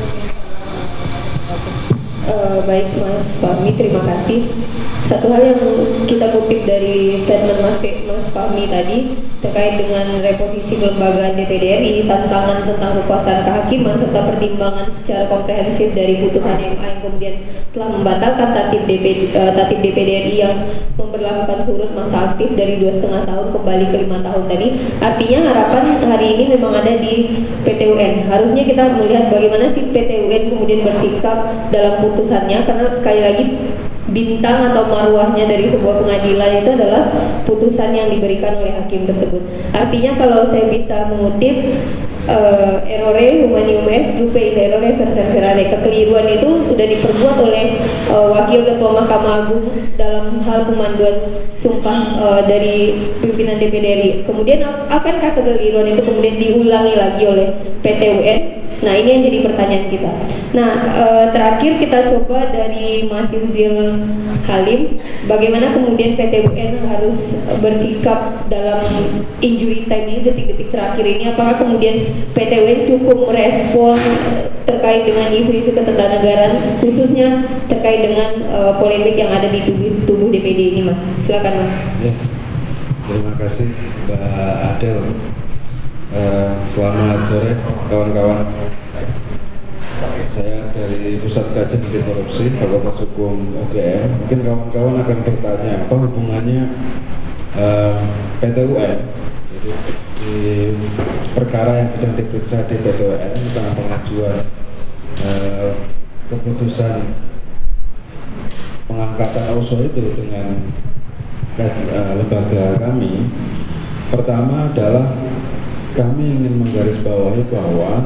Uh, baik Mas Fahmi, terima kasih. Satu hal yang kita kutip dari statement Mas, Mas Fahmi tadi terkait dengan reposisi kelembagaan D P D R I, tantangan tentang kekuasaan kehakiman, serta pertimbangan secara komprehensif dari putusan M A yang kemudian telah membatalkan tatib D P D, uh, tatib D P D R I yang memberlakukan surut masa aktif dari dua setengah tahun kembali ke lima tahun tadi. Artinya harapan hari ini memang ada di P T U N. Harusnya kita melihat bagaimana sih P T U N kemudian bersikap dalam putusannya, karena sekali lagi bintang atau marwahnya dari sebuah pengadilan itu adalah putusan yang diberikan oleh hakim tersebut. Artinya kalau saya bisa mengutip uh, errore humanium est rupe in errore verserverare, kekeliruan itu sudah diperbuat oleh uh, Wakil Ketua Mahkamah Agung dalam hal pemanduan sumpah uh, dari pimpinan D P D R I. Kemudian akankah kekeliruan itu kemudian diulangi lagi oleh P T U N? Nah, ini yang jadi pertanyaan kita. Nah, e, terakhir kita coba dari Mas Yuzil Halim, bagaimana kemudian P T U N harus bersikap dalam injury time ini, detik-detik terakhir ini. Apakah kemudian P T U N cukup merespon terkait dengan isu-isu ketatanegaraan, khususnya terkait dengan e, polemik yang ada di tubuh, tubuh D P D ini, Mas? Silakan, Mas. Ya, terima kasih Mbak Adel. Uh, selamat sore kawan-kawan. Saya dari Pusat Kajian Anti Korupsi Fakultas Hukum U G M. Mungkin kawan-kawan akan bertanya apa hubungannya uh, P T U N jadi, di perkara yang sedang diperiksa di P T U N tentang pengajuan uh, keputusan pengangkatan O S O itu dengan uh, lembaga kami. Pertama adalah kami ingin menggarisbawahi bahwa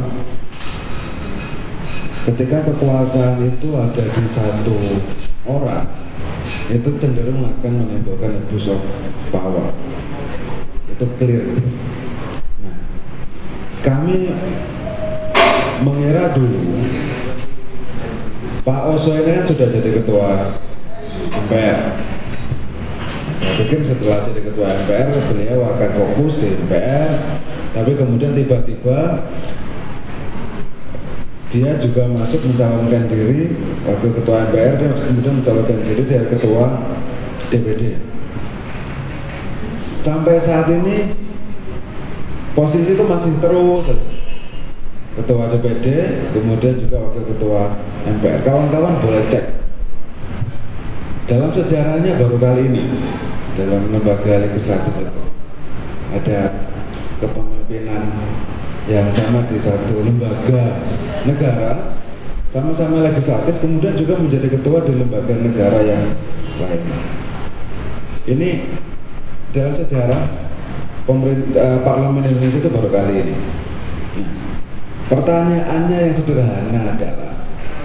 ketika kekuasaan itu ada di satu orang, itu cenderung akan menimbulkan abuse of power. Itu clear. Nah, kami mengira dulu Pak Oso ini kan sudah jadi ketua M P R. Saya pikir setelah jadi ketua M P R beliau akan fokus di M P R, tapi kemudian tiba-tiba dia juga masuk mencalonkan diri wakil ketua M P R, dan kemudian mencalonkan diri dari ketua D P D. Sampai saat ini posisi itu masih terus ketua D P D, kemudian juga wakil ketua M P R. Kawan-kawan boleh cek dalam sejarahnya baru kali ini dalam lembaga legislatif itu ada kepemimpinan yang sama di satu lembaga negara, sama-sama legislatif, kemudian juga menjadi ketua di lembaga negara yang lainnya. Ini dalam sejarah pemerintah parlemen Indonesia itu baru kali ini. Nah, pertanyaannya yang sederhana adalah,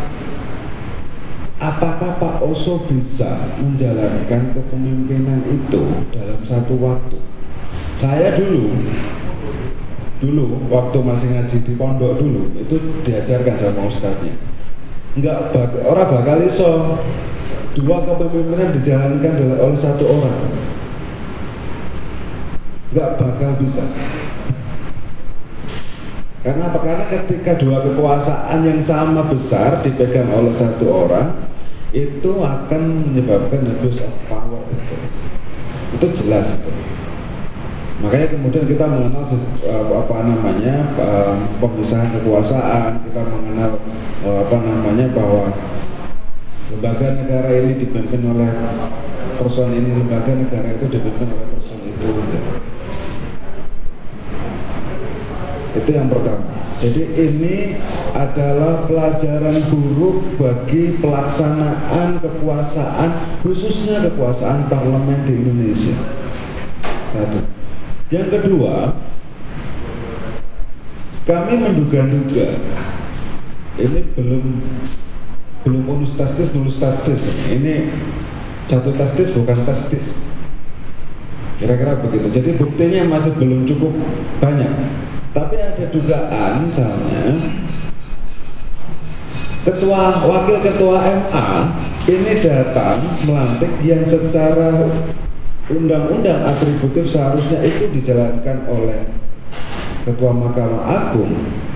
apakah Pak Oso bisa menjalankan kepemimpinan itu dalam satu waktu? Saya dulu, dulu waktu masih ngaji di pondok dulu, itu diajarkan sama ustadznya, enggak bak orang bakal iso dua kepemimpinan dijalankan oleh satu orang, enggak bakal bisa. Karena apa? Karena ketika dua kekuasaan yang sama besar dipegang oleh satu orang, itu akan menyebabkan abuse of power itu, itu jelas itu. Makanya kemudian kita mengenal apa namanya pemisahan kekuasaan, kita mengenal apa namanya bahwa lembaga negara ini dipimpin oleh person ini, lembaga negara itu dipimpin oleh person itu. Itu yang pertama. Jadi ini adalah pelajaran buruk bagi pelaksanaan kekuasaan, khususnya kekuasaan parlemen di Indonesia. Satu. Yang kedua, kami menduga-duga ini belum belum unus testis, lulus testis. Ini jatuh testis bukan testis. Kira-kira begitu. Jadi buktinya masih belum cukup banyak. Tapi ada dugaan, misalnya ketua, wakil ketua M A ini datang melantik yang secara undang-undang atributif seharusnya itu dijalankan oleh Ketua Mahkamah Agung,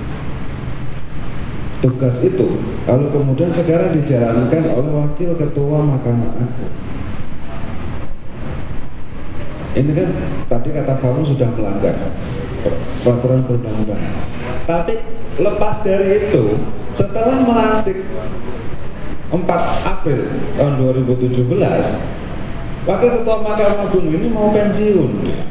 tugas itu, lalu kemudian sekarang dijalankan oleh Wakil Ketua Mahkamah Agung. Ini kan tadi kata Famu sudah melanggar peraturan perundang-undangan. Tapi lepas dari itu, setelah melantik empat April tahun dua ribu tujuh belas, Wakil Ketua Mahkamah Agung ini mau pensiun.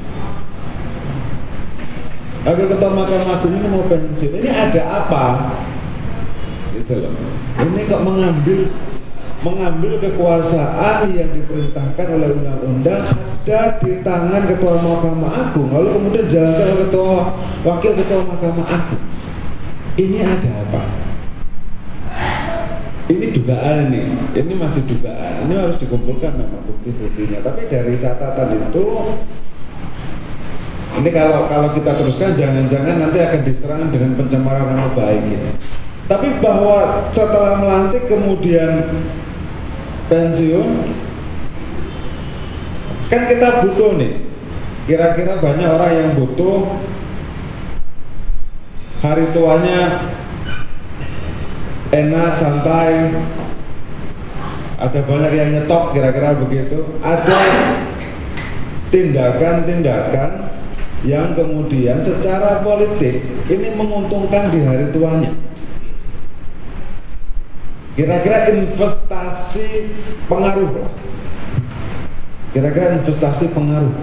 Wakil Ketua Mahkamah Agung ini mau pensiun. Ini ada apa? Gitu loh. Ini kok mengambil mengambil kekuasaan yang diperintahkan oleh undang-undang ada di tangan Ketua Mahkamah Agung, lalu kemudian dijalankan oleh Ketua Wakil Ketua Mahkamah Agung. Ini ada apa? Ini dugaan ini, ini masih dugaan. Ini harus dikumpulkan memang bukti-buktinya. Tapi dari catatan itu, ini kalau kalau kita teruskan, jangan-jangan nanti akan diserang dengan pencemaran nama baik ini. Tapi bahwa setelah melantik kemudian pensiun, kan kita butuh nih. Kira-kira banyak orang yang butuh hari tuanya enak, santai, ada banyak yang nyetok, kira-kira begitu. Ada tindakan-tindakan yang kemudian secara politik ini menguntungkan di hari tuanya. Kira-kira investasi pengaruh lah. Kira-kira investasi pengaruh.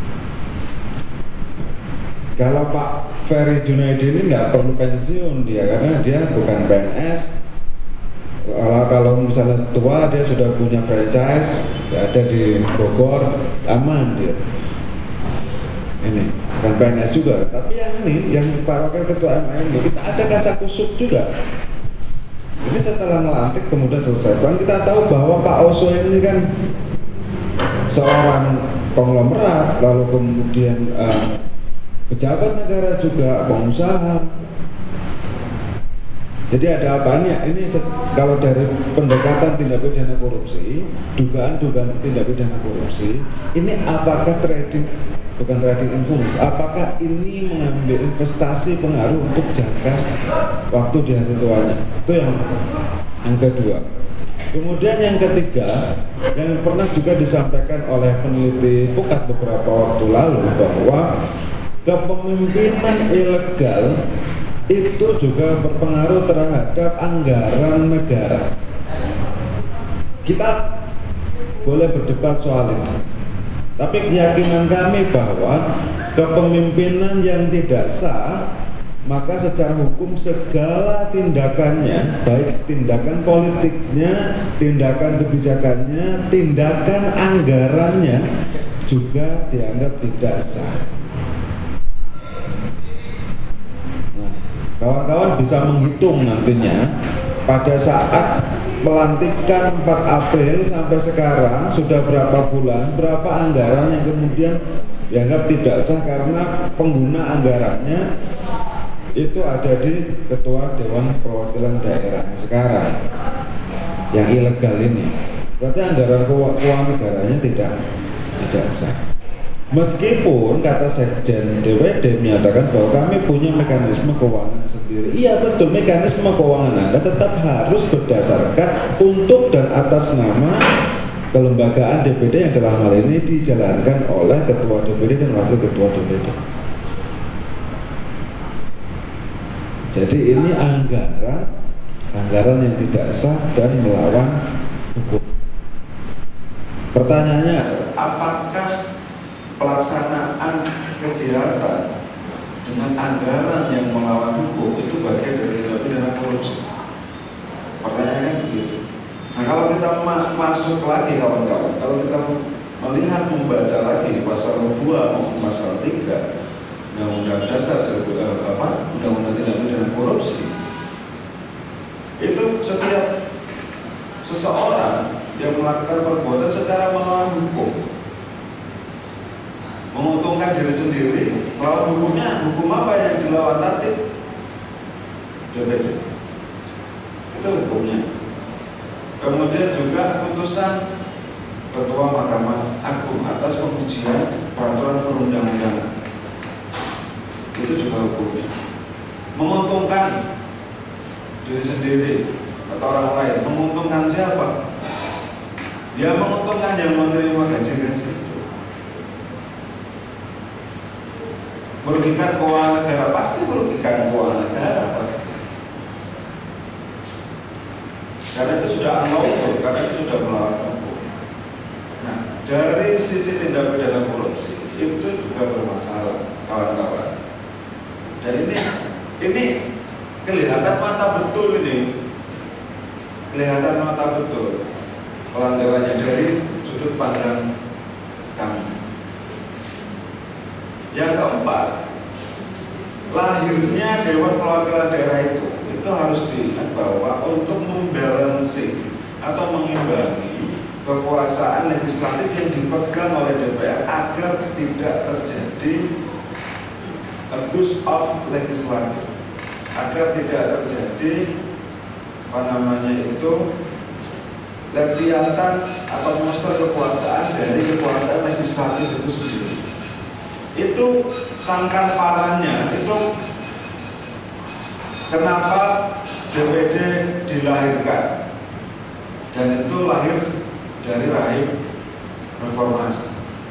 Kalau Pak Ferry Junaidi ini nggak perlu pensiun dia, karena dia bukan P N S. Kalau, kalau misalnya tua, dia sudah punya franchise, ada di Bogor, aman dia. Ini bukan P N S juga, tapi yang ini, yang Pak Wakil Ketua M A ini, kita ada kasakusuk juga. Ini setelah melantik kemudian selesai. Kan kita tahu bahwa Pak Oso ini kan seorang konglomerat, lalu kemudian uh, pejabat negara juga, pengusaha. Jadi ada apanya? Ini kalau dari pendekatan tindak pidana korupsi, dugaan-dugaan tindak pidana korupsi, ini apakah trading, bukan trading influence, apakah ini mengambil investasi pengaruh untuk jangka waktu di hari tuanya? Itu yang yang kedua. Kemudian yang ketiga, yang pernah juga disampaikan oleh peneliti Pukat beberapa waktu lalu, bahwa kepemimpinan ilegal itu juga berpengaruh terhadap anggaran negara. Kita boleh berdebat soal itu, tapi keyakinan kami bahwa kepemimpinan yang tidak sah, maka secara hukum segala tindakannya, baik tindakan politiknya, tindakan kebijakannya, tindakan anggarannya juga dianggap tidak sah. Kawan-kawan bisa menghitung nantinya pada saat pelantikan empat April sampai sekarang sudah berapa bulan, berapa anggaran yang kemudian dianggap tidak sah karena pengguna anggarannya itu ada di Ketua Dewan Perwakilan Daerah sekarang yang ilegal ini. Berarti anggaran keuangan negaranya tidak tidak sah. Meskipun kata Sekjen D W D menyatakan bahwa kami punya mekanisme keuangan sendiri. Iya betul, mekanisme keuangan Anda tetap harus berdasarkan untuk dan atas nama kelembagaan D P D yang dalam hal ini dijalankan oleh Ketua D P D dan Wakil Ketua D P D. Jadi ini anggaran anggaran yang tidak sah dan melawan hukum. Pertanyaannya, apakah pelaksanaan kegiatan dengan anggaran yang melawan hukum itu bagian dari tindak pidana korupsi? Pertanyaannya begitu. Nah, kalau kita ma masuk lagi kawan-kawan, kalau kita melihat membaca lagi pasal dua maupun pasal tiga Undang-Undang Dasar apa Undang-Undang Tindak Pidana Korupsi, itu setiap seseorang yang melakukan perbuatan secara melawan hukum, menguntungkan diri sendiri, melawan hukumnya, hukum apa yang dilawan nanti? D P D. Itu hukumnya. Kemudian juga putusan Ketua Mahkamah Agung atas pengujian peraturan perundang-undangan, itu juga hukumnya. Menguntungkan diri sendiri atau orang lain, menguntungkan siapa? Dia menguntungkan yang menerima gaji-gaji. Merugikan keuangan negara, pasti merugikan keuangan negara, pasti. Karena itu sudah unlawful, karena itu sudah melawan hukum. Nah, dari sisi tindak pidana korupsi itu juga bermasalah, kawan-kawan. Dan ini, ini kelihatan mata betul ini, kelihatan mata betul pelanggarannya dari sudut pandang kami. Yang keempat, lahirnya Dewan Perwakilan Daerah itu itu harus diingat bahwa untuk membalansi atau mengimbangi kekuasaan legislatif yang dipegang oleh D P R agar tidak terjadi abuse of legislatif, agar tidak terjadi apa namanya itu leviatan atau monster kekuasaan dari kekuasaan legislatif itu sendiri. Itu sangkar parannya, itu kenapa D P D dilahirkan, dan itu lahir dari rahim reformasi.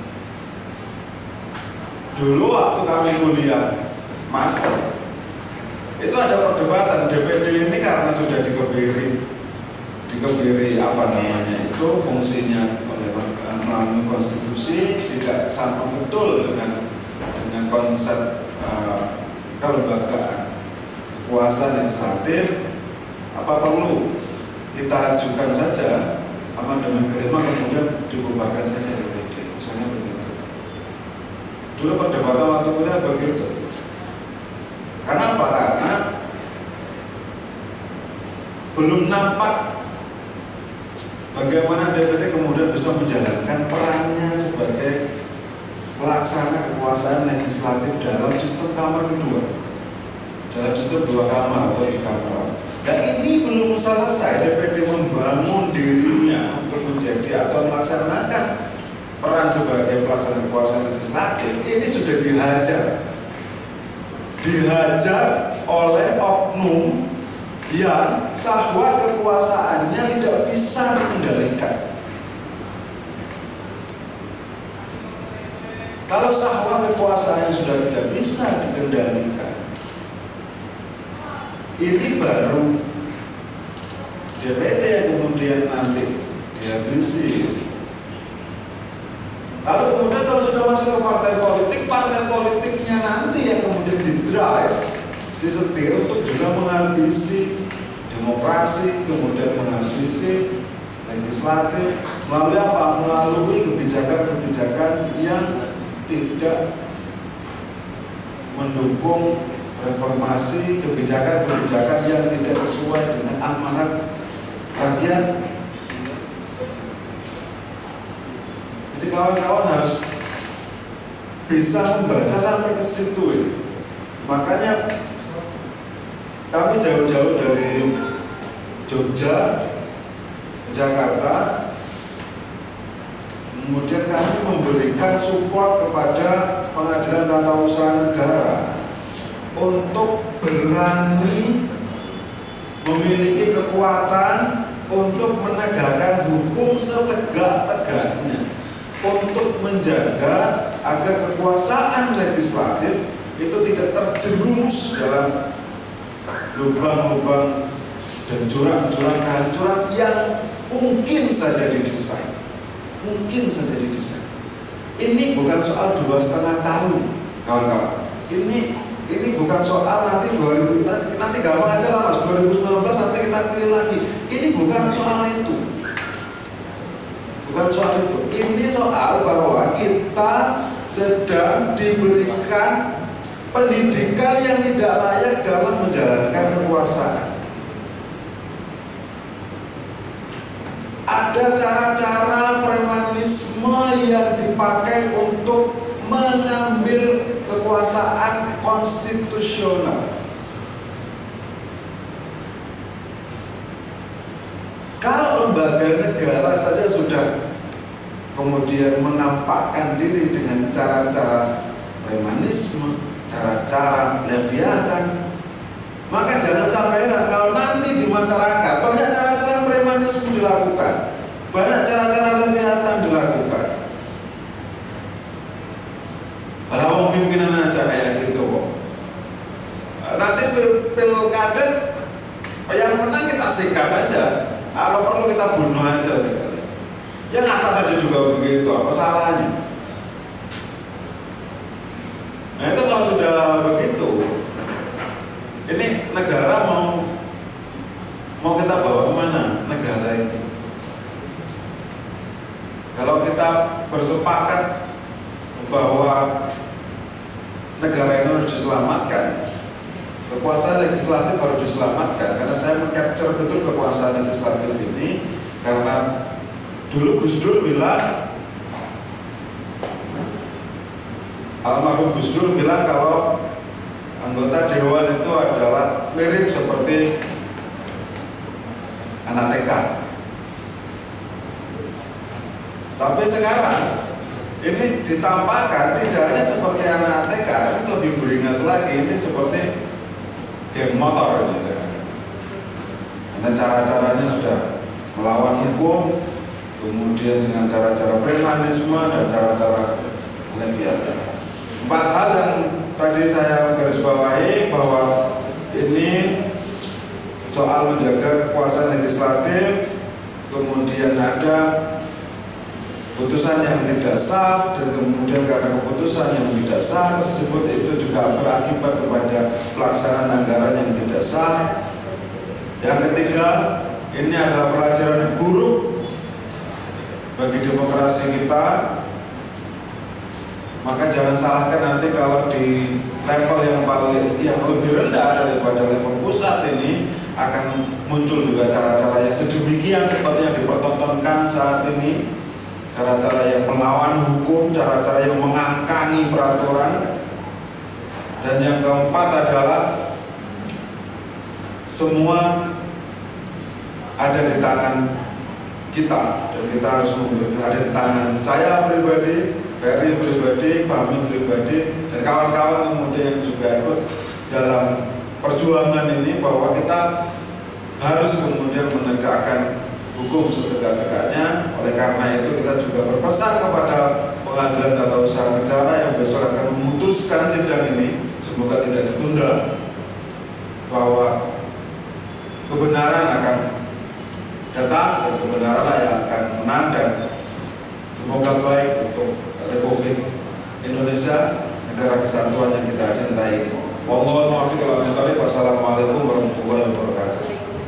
Dulu waktu kami kuliah master, itu ada perdebatan D P D ini karena sudah dikebiri, dikebiri apa namanya itu fungsinya oleh melalui konstitusi, tidak sama betul dengan dengan konsep uh, kelembagaan kekuasaan legislatif. Apa perlu kita ajukan saja amandemen kelima kemudian dibubarkan saja D P D, misalnya begitu. Dulu perdebatan waktu kuliah begitu. Karena apa? Karena belum nampak bagaimana D P D kemudian bisa menjalankan perannya sebagai pelaksana kekuasaan legislatif dalam sistem kamar kedua, dalam sistem dua kamar atau di kamar. Dan ini belum selesai D P D membangun dirinya untuk menjadi atau melaksanakan peran sebagai pelaksana kekuasaan legislatif. Ini sudah dihajar, dihajar oleh oknum yang syahwat kekuasaannya tidak bisa dikendalikan. Kalau syahwat kekuasaannya sudah tidak bisa dikendalikan, ini baru D P D yang kemudian nanti dihabisi. Lalu kemudian kalau sudah masuk ke partai politik, partai politiknya nanti yang kemudian di-drive, disetir untuk juga menghabisi demokrasi, kemudian menghabisi legislatif melalui apa? Melalui kebijakan-kebijakan yang tidak mendukung reformasi, kebijakan-kebijakan yang tidak sesuai dengan amanat rakyat. Jadi kawan-kawan harus bisa membaca sampai ke situ ini. Makanya kami jauh-jauh dari Jogja ke Jakarta, kemudian kami memberikan support kepada Pengadilan Tata Usaha Negara untuk berani memiliki kekuatan untuk menegakkan hukum setegak-tegaknya untuk menjaga agar kekuasaan legislatif itu tidak terjerumus dalam lubang-lubang dan jurang-jurang kehancuran yang mungkin saja didesain, mungkin saja didesain. Ini bukan soal dua setengah tahun, kawan-kawan. Ini ini bukan soal nanti dua ribu nanti, nanti gampang aja lah mas, dua ribu sembilan belas nanti kita pilih lagi. Ini bukan soal itu, bukan soal itu. Ini soal bahwa kita sedang diberikan pendidikan yang tidak layak dalam menjalankan kekuasaan. Ada cara-cara premanisme yang dipakai untuk mengambil kekuasaan konstitusional. Kalau lembaga negara saja sudah kemudian menampakkan diri dengan cara-cara premanisme, cara-cara leviatan, maka jangan sampai heran kalau nanti di masyarakat banyak cara-cara premanisme dilakukan, banyak cara-cara leviatan dilakukan. Malah pimpinan aja kayak gitu kok. Nanti pil pilkades yang menang kita sikat aja, kalau perlu kita bunuh aja. Yang atas aja juga begitu, apa salahnya? Nah itu kalau sudah begitu, ini negara mau mau kita bawa kemana negara ini? Kalau kita bersepakat bahwa negara ini harus diselamatkan, kekuasaan legislatif harus diselamatkan, karena saya mengcapture betul kekuasaan legislatif ini karena dulu Gus Dur bilang, almarhum Gus Dur bilang kalau anggota dewan itu adalah mirip seperti anak T K. Tapi sekarang ini ditampakkan tidak hanya seperti anak T K, tapi lebih beringas lagi, ini seperti geng motor ini. Karena cara-caranya sudah melawan hukum, kemudian dengan cara-cara premanisme dan cara-cara leviatan. Empat hal yang tadi saya garis bawahi bahwa ini soal menjaga kekuasaan legislatif, kemudian ada putusan yang tidak sah, dan kemudian karena keputusan yang tidak sah tersebut itu juga berakibat kepada pelaksanaan anggaran yang tidak sah. Yang ketiga, ini adalah pelajaran buruk bagi demokrasi kita. Maka jangan salahkan nanti kalau di level yang paling yang lebih rendah daripada level pusat ini akan muncul juga cara-cara yang sedemikian seperti yang dipertontonkan saat ini, cara-cara yang melawan hukum, cara-cara yang mengangkangi peraturan. Dan yang keempat adalah semua ada di tangan kita, dan kita harus memberikan, ada di tangan saya pribadi, Ferry pribadi, Fahmi pribadi, dan kawan-kawan kemudian juga ikut dalam perjuangan ini, bahwa kita harus kemudian menegakkan hukum setegak-tegaknya. Oleh karena itu kita juga berpesan kepada pengadilan tata usaha negara yang besok akan memutuskan sidang ini, semoga tidak ditunda, bahwa kebenaran akan datang dan kebenaran yang akan menang, dan semoga baik untuk Republik Indonesia, negara kesatuan yang kita cintai. Wassalamualaikum warahmatullahi wabarakatuh.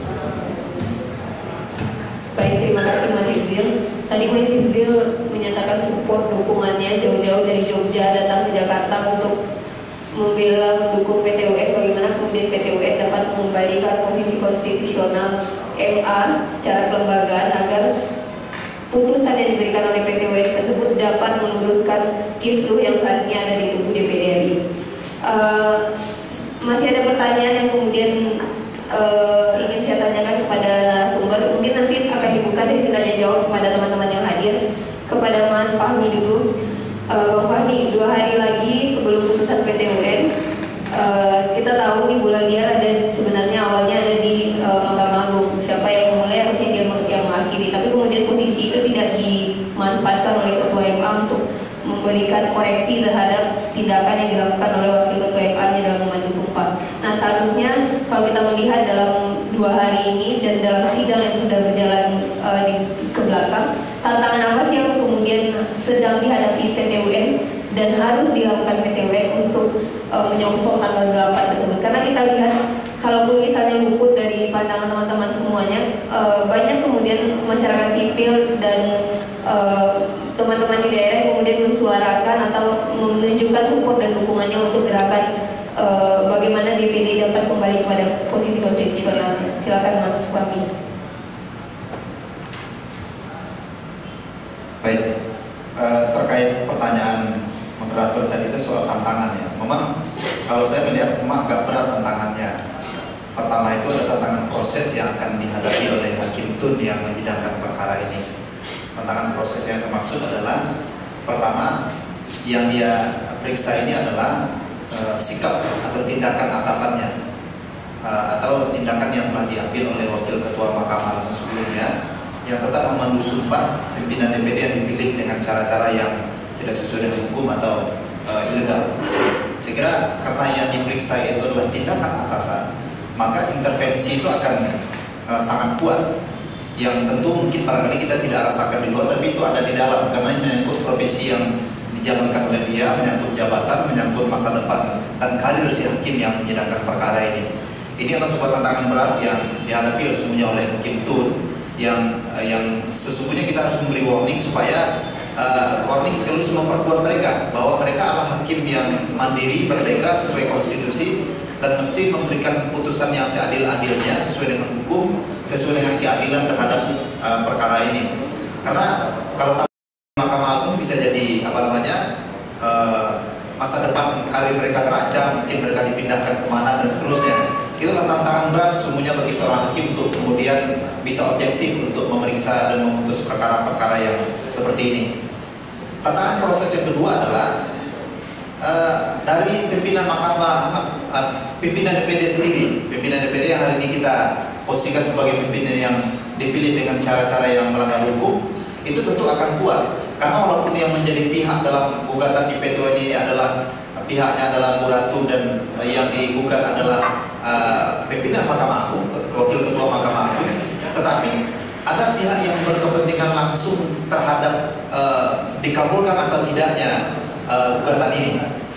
Baik, terima kasih Mas Idzil. Tadi Mas Idzil menyatakan support dukungannya jauh-jauh dari Jogja datang ke Jakarta untuk membela mendukung P T U N. Bagaimana kemudian P T U N dapat mengembalikan posisi konstitusional M A secara kelembagaan agar putusan yang diberikan oleh P T U N tersebut dapat meluruskan kisruh yang saat ini ada di tubuh D P D R I. Uh, masih ada pertanyaan yang kemudian uh, ingin saya tanyakan kepada narasumber. Mungkin nanti akan dibuka sesi tanya jawab kepada teman-teman yang hadir. Kepada Mas Fahmi dulu. Uh, Bang Fahmi, dua hari lagi sebelum putusan P T U N, uh, kita tahu nih bola liar ada sebenarnya awalnya ada di uh, Mahkamah Agung. Siapa yang mulai harusnya dia yang mengakhiri. Tapi kemudian posisi itu tidak memberikan koreksi terhadap tindakan yang dilakukan oleh Wakil Ketua M A-nya dalam membantu sumpah. Nah, seharusnya kalau kita melihat dalam dua hari ini dan dalam sidang yang sudah berjalan uh, di ke belakang, tantangan apa sih yang kemudian sedang dihadapi P T U M dan harus dilakukan P T U M untuk uh, menyongsong tanggal delapan tersebut? Karena kita lihat, kalaupun misalnya luput dari pandangan teman-teman semuanya, uh, banyak kemudian masyarakat sipil dan teman-teman uh, di daerah yang kemudian mensuarakan atau menunjukkan support dan dukungannya untuk gerakan uh, bagaimana D P D dapat kembali kepada posisi konstitusionalnya. Silakan Mas Fahmi. Baik, uh, terkait pertanyaan moderator tadi itu soal tantangannya. Memang kalau saya melihat memang agak berat tantangannya. Pertama itu ada tantangan proses yang akan dihadapi oleh Hakim Tun yang menyidangkan perkara ini. Tantangan proses yang saya maksud adalah, pertama yang dia periksa ini adalah uh, sikap atau tindakan atasannya, uh, atau tindakan yang telah diambil oleh Wakil Ketua Mahkamah Agung sebelumnya yang tetap memandu sumpah pimpinan D P D yang dipilih dengan cara-cara yang tidak sesuai dengan hukum atau uh, ilegal. Saya kira karena yang diperiksa itu adalah tindakan atasan, maka intervensi itu akan uh, sangat kuat, yang tentu mungkin barangkali kita tidak rasakan di luar, tapi itu ada di dalam karena ini menyangkut profesi yang dijalankan oleh dia, menyangkut jabatan, menyangkut masa depan dan karir si hakim yang menyidangkan perkara ini. Ini adalah sebuah tantangan berat yang dihadapi sesungguhnya oleh Hakim Tun, yang uh, yang sesungguhnya kita harus memberi warning supaya uh, warning sekaligus memperkuat mereka bahwa mereka adalah hakim yang mandiri, merdeka sesuai konstitusi dan mesti memberikan putusan yang seadil-adilnya sesuai dengan hukum, sesuai dengan keadilan terhadap uh, perkara ini. Karena kalau Mahkamah Agung bisa jadi apa namanya uh, masa depan karir mereka terancam, mungkin mereka dipindahkan kemana dan seterusnya. Itulah tantangan berat sesungguhnya bagi seorang hakim untuk kemudian bisa objektif untuk memeriksa dan memutus perkara-perkara yang seperti ini. Tantangan proses yang kedua adalah Uh, dari pimpinan mahkamah, uh, pimpinan D P D sendiri, pimpinan D P D yang hari ini kita posisikan sebagai pimpinan yang dipilih dengan cara-cara yang melanggar hukum, itu tentu akan kuat. Karena walaupun yang menjadi pihak dalam gugatan di P T U M ini adalah pihaknya adalah Bu Ratu dan uh, yang digugat adalah uh, pimpinan Mahkamah Agung, Wakil Ketua Mahkamah Agung, tetapi ada pihak yang berkepentingan langsung terhadap uh, dikabulkan atau tidaknya Uh, gugatan ini,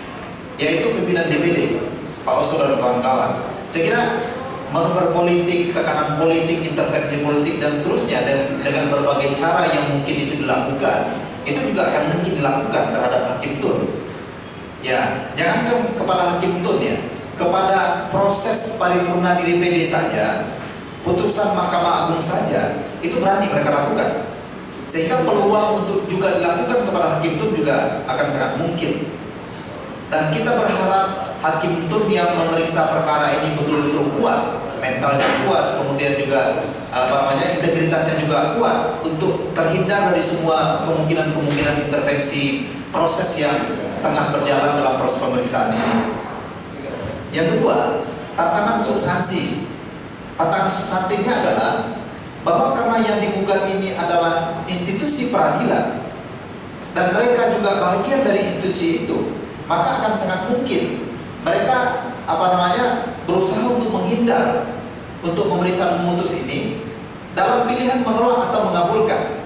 yaitu pimpinan D P D, Pak Oso dan kawan-kawan. Saya kira manuver politik, tekanan politik, intervensi politik dan seterusnya, dan dengan berbagai cara yang mungkin itu dilakukan, itu juga akan mungkin dilakukan terhadap Hakim Tun. Ya, jangan kepada Hakim Tun ya, kepada proses paripurna di D P D saja, putusan Mahkamah Agung saja, itu berani mereka lakukan. Sehingga peluang untuk juga dilakukan kepada Hakim Tun juga akan sangat mungkin. Dan kita berharap Hakim Tun yang memeriksa perkara ini betul-betul kuat, mentalnya kuat, kemudian juga apa namanya integritasnya juga kuat untuk terhindar dari semua kemungkinan-kemungkinan intervensi proses yang tengah berjalan dalam proses pemeriksaan ini. Yang kedua, tantangan substansi. Tantangan substantifnya adalah bahwa karena yang digugat ini adalah institusi peradilan dan mereka juga bagian dari institusi itu, maka akan sangat mungkin mereka apa namanya berusaha untuk menghindar untuk memeriksa memutus ini dalam pilihan menolak atau mengabulkan.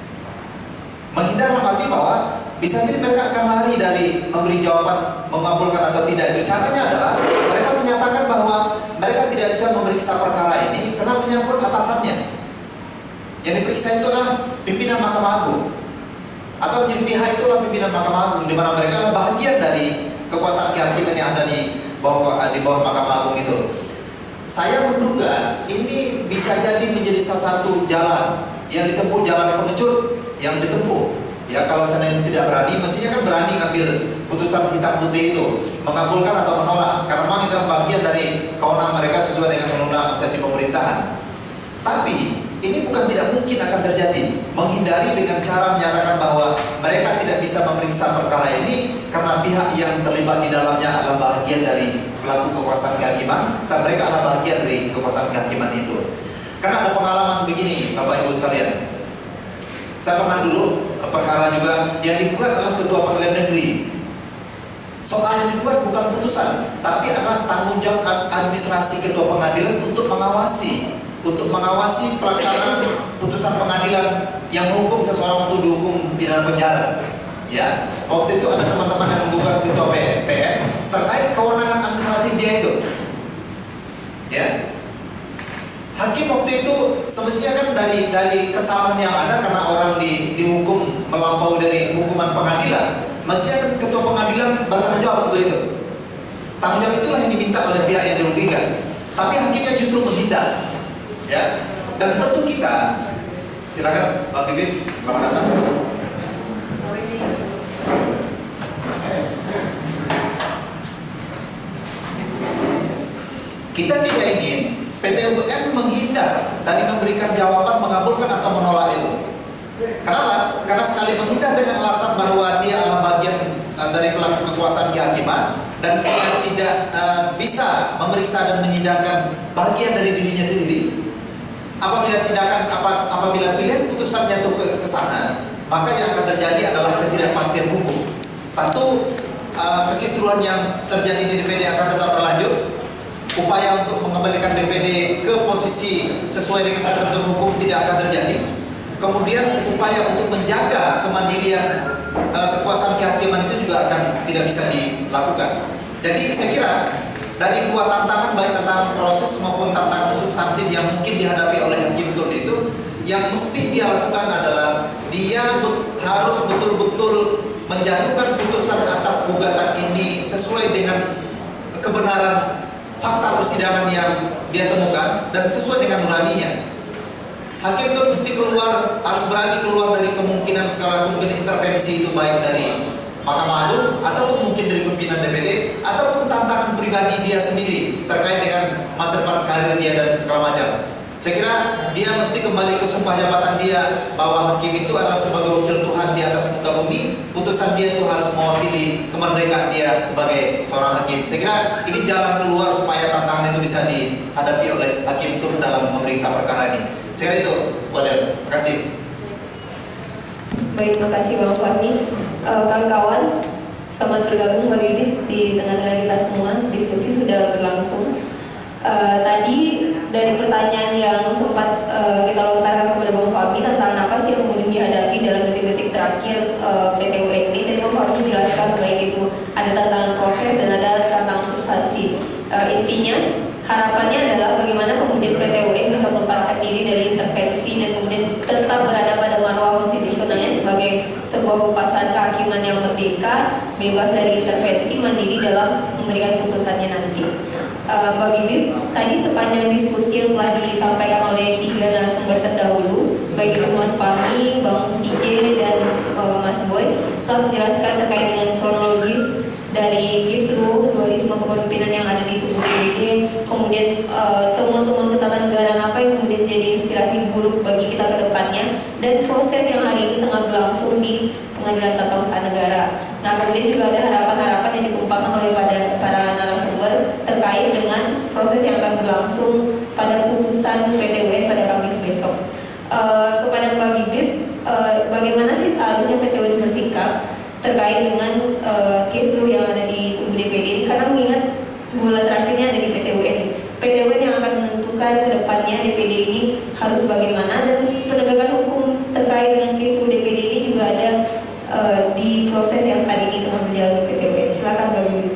Menghindar dalam arti bahwa bisa jadi mereka akan lari dari memberi jawaban mengabulkan atau tidak. Itu caranya adalah mereka menyatakan bahwa mereka tidak bisa memeriksa perkara ini karena menyangkut atasannya. Yang diperiksa itu adalah pimpinan Mahkamah Agung, atau jadi pihak itulah pimpinan Mahkamah Agung, di mana mereka adalah bagian dari kekuasaan kehakiman yang ada di bawah di bawah Mahkamah Agung itu. Saya menduga ini bisa jadi menjadi salah satu jalan yang ditempuh, jalan pengecut yang ditempuh. Ya kalau saya tidak berani, mestinya kan berani ambil putusan hitam putih itu, mengabulkan atau menolak, karena memang itu adalah bagian dari kewenangan mereka sesuai dengan undang-undang asasi pemerintahan. Tapi ini bukan tidak mungkin akan terjadi. Menghindari dengan cara menyatakan bahwa mereka tidak bisa memeriksa perkara ini karena pihak yang terlibat di dalamnya adalah bagian dari pelaku kekuasaan kehakiman, dan mereka adalah bagian dari kekuasaan kehakiman itu. Karena ada pengalaman begini, Bapak Ibu sekalian. Saya pernah dulu perkara juga yang digugat adalah ketua pengadilan negeri. Soal yang dibuat bukan putusan, tapi adalah tanggung jawab administrasi ketua pengadilan untuk mengawasi, untuk mengawasi pelaksanaan putusan pengadilan yang menghukum seseorang untuk dihukum pidana penjara. Ya, waktu itu ada teman-teman yang menggugat ketua P N terkait kewenangan administratif dia itu. Ya, hakim waktu itu semestinya kan dari dari kesalahan yang ada karena orang di, dihukum melampaui dari hukuman pengadilan. Mestinya kan ketua pengadilan bertanggung jawab untuk itu. Tanggung jawab itulah yang diminta oleh pihak yang dirugikan. Tapi hakimnya justru menghindar. Ya. Dan tentu kita, silakan Pak Bibip, selamat datang. Kita tidak ingin P T U M menghindar dari memberikan jawaban, mengabulkan atau menolak itu. Kenapa? Karena sekali menghindar dengan alasan bahwa dia adalah bagian uh, dari pelaku kekuasaan kehakiman dan dia tidak uh, bisa memeriksa dan menyidangkan bagian dari dirinya sendiri. Apabila tindakan apa, apabila pilihan putusan jatuh ke, ke sana, maka yang akan terjadi adalah ketidakpastian hukum. Satu, uh, kekisruhan yang terjadi di D P D akan tetap berlanjut. Upaya untuk mengembalikan D P D ke posisi sesuai dengan ketentuan hukum tidak akan terjadi. Kemudian upaya untuk menjaga kemandirian e, kekuasaan kehakiman itu juga akan tidak bisa dilakukan. Jadi saya kira dari dua tantangan, baik tantangan proses maupun tantangan substantif yang mungkin dihadapi oleh Hakim Tun itu, yang mesti dia lakukan adalah dia be harus betul-betul menjatuhkan putusan atas gugatan ini sesuai dengan kebenaran fakta persidangan yang dia temukan dan sesuai dengan nuraninya. Hakim itu mesti keluar, harus berani keluar dari kemungkinan segala kemungkinan intervensi itu, baik dari Mahkamah Agung ataupun mungkin dari pimpinan D P D ataupun tantangan pribadi dia sendiri terkait dengan masa depan karir dia dan segala macam. Saya kira dia mesti kembali ke sumpah jabatan dia bahwa hakim itu adalah sebagai wakil Tuhan di atas muka bumi. Putusan dia itu harus mewakili kemerdekaan dia sebagai seorang hakim. Saya kira ini jalan keluar supaya tantangan itu bisa dihadapi oleh hakim itu dalam memeriksa perkara ini. Saya kira itu, Wadah. Terima kasih. Baik, terima kasih Bang Fahmi. Kawan-kawan, uh, selamat bergabung kembali di tengah-tengah kita semua. Diskusi sudah berlangsung. Uh, tadi dari pertanyaan yang sempat uh, kita lontarkan kepada Bang Fahmi tentang apa sih yang kemudian dihadapi dalam detik-detik terakhir uh, P T U M ini, tadi Bang Fahmi jelaskan baik itu ada tantangan proses dan ada tantangan substansi. Uh, intinya harapannya adalah bagaimana kemudian P T U M bisa melepaskan diri dari intervensi dan kemudian tetap berada pada marwah konstitusionalnya sebagai sebuah kekuasaan kehakiman yang merdeka, bebas dari intervensi, mandiri dalam memberikan putusannya nanti. Uh, Mbak Bibip, tadi sepanjang diskusi yang telah disampaikan oleh tiga narasumber terdahulu, baik itu Mas Fahmi, Bang I J dan uh, Mas Boy, telah menjelaskan terkait dengan kronologis dari kisruh dualisme kepemimpinan yang ada di tubuh D P D, kemudian temuan-temuan uh, ketatanegaraan apa yang kemudian jadi inspirasi buruk bagi kita ke depannya, dan proses yang hari ini tengah berlangsung di Pengadilan Tata Usaha Negara. Nah, kemudian juga ada harapan-harapan yang dikemukakan oleh pada para narasumber terkait dengan proses yang akan berlangsung pada putusan P T U M pada Kamis besok. Uh, kepada Mbak Bibip, uh, bagaimana sih seharusnya P T U M bersikap terkait dengan uh, kisruh yang ada di tubuh D P D ini, karena mengingat bulan terakhirnya ada di P T U M. P T U M yang akan menentukan ke depannya D P D ini harus bagaimana, dan penegakan hukum terkait dengan kisruh D P D ini juga ada uh, di proses yang saat ini tengah berjalan di P T U M. Silakan Mbak Bibip.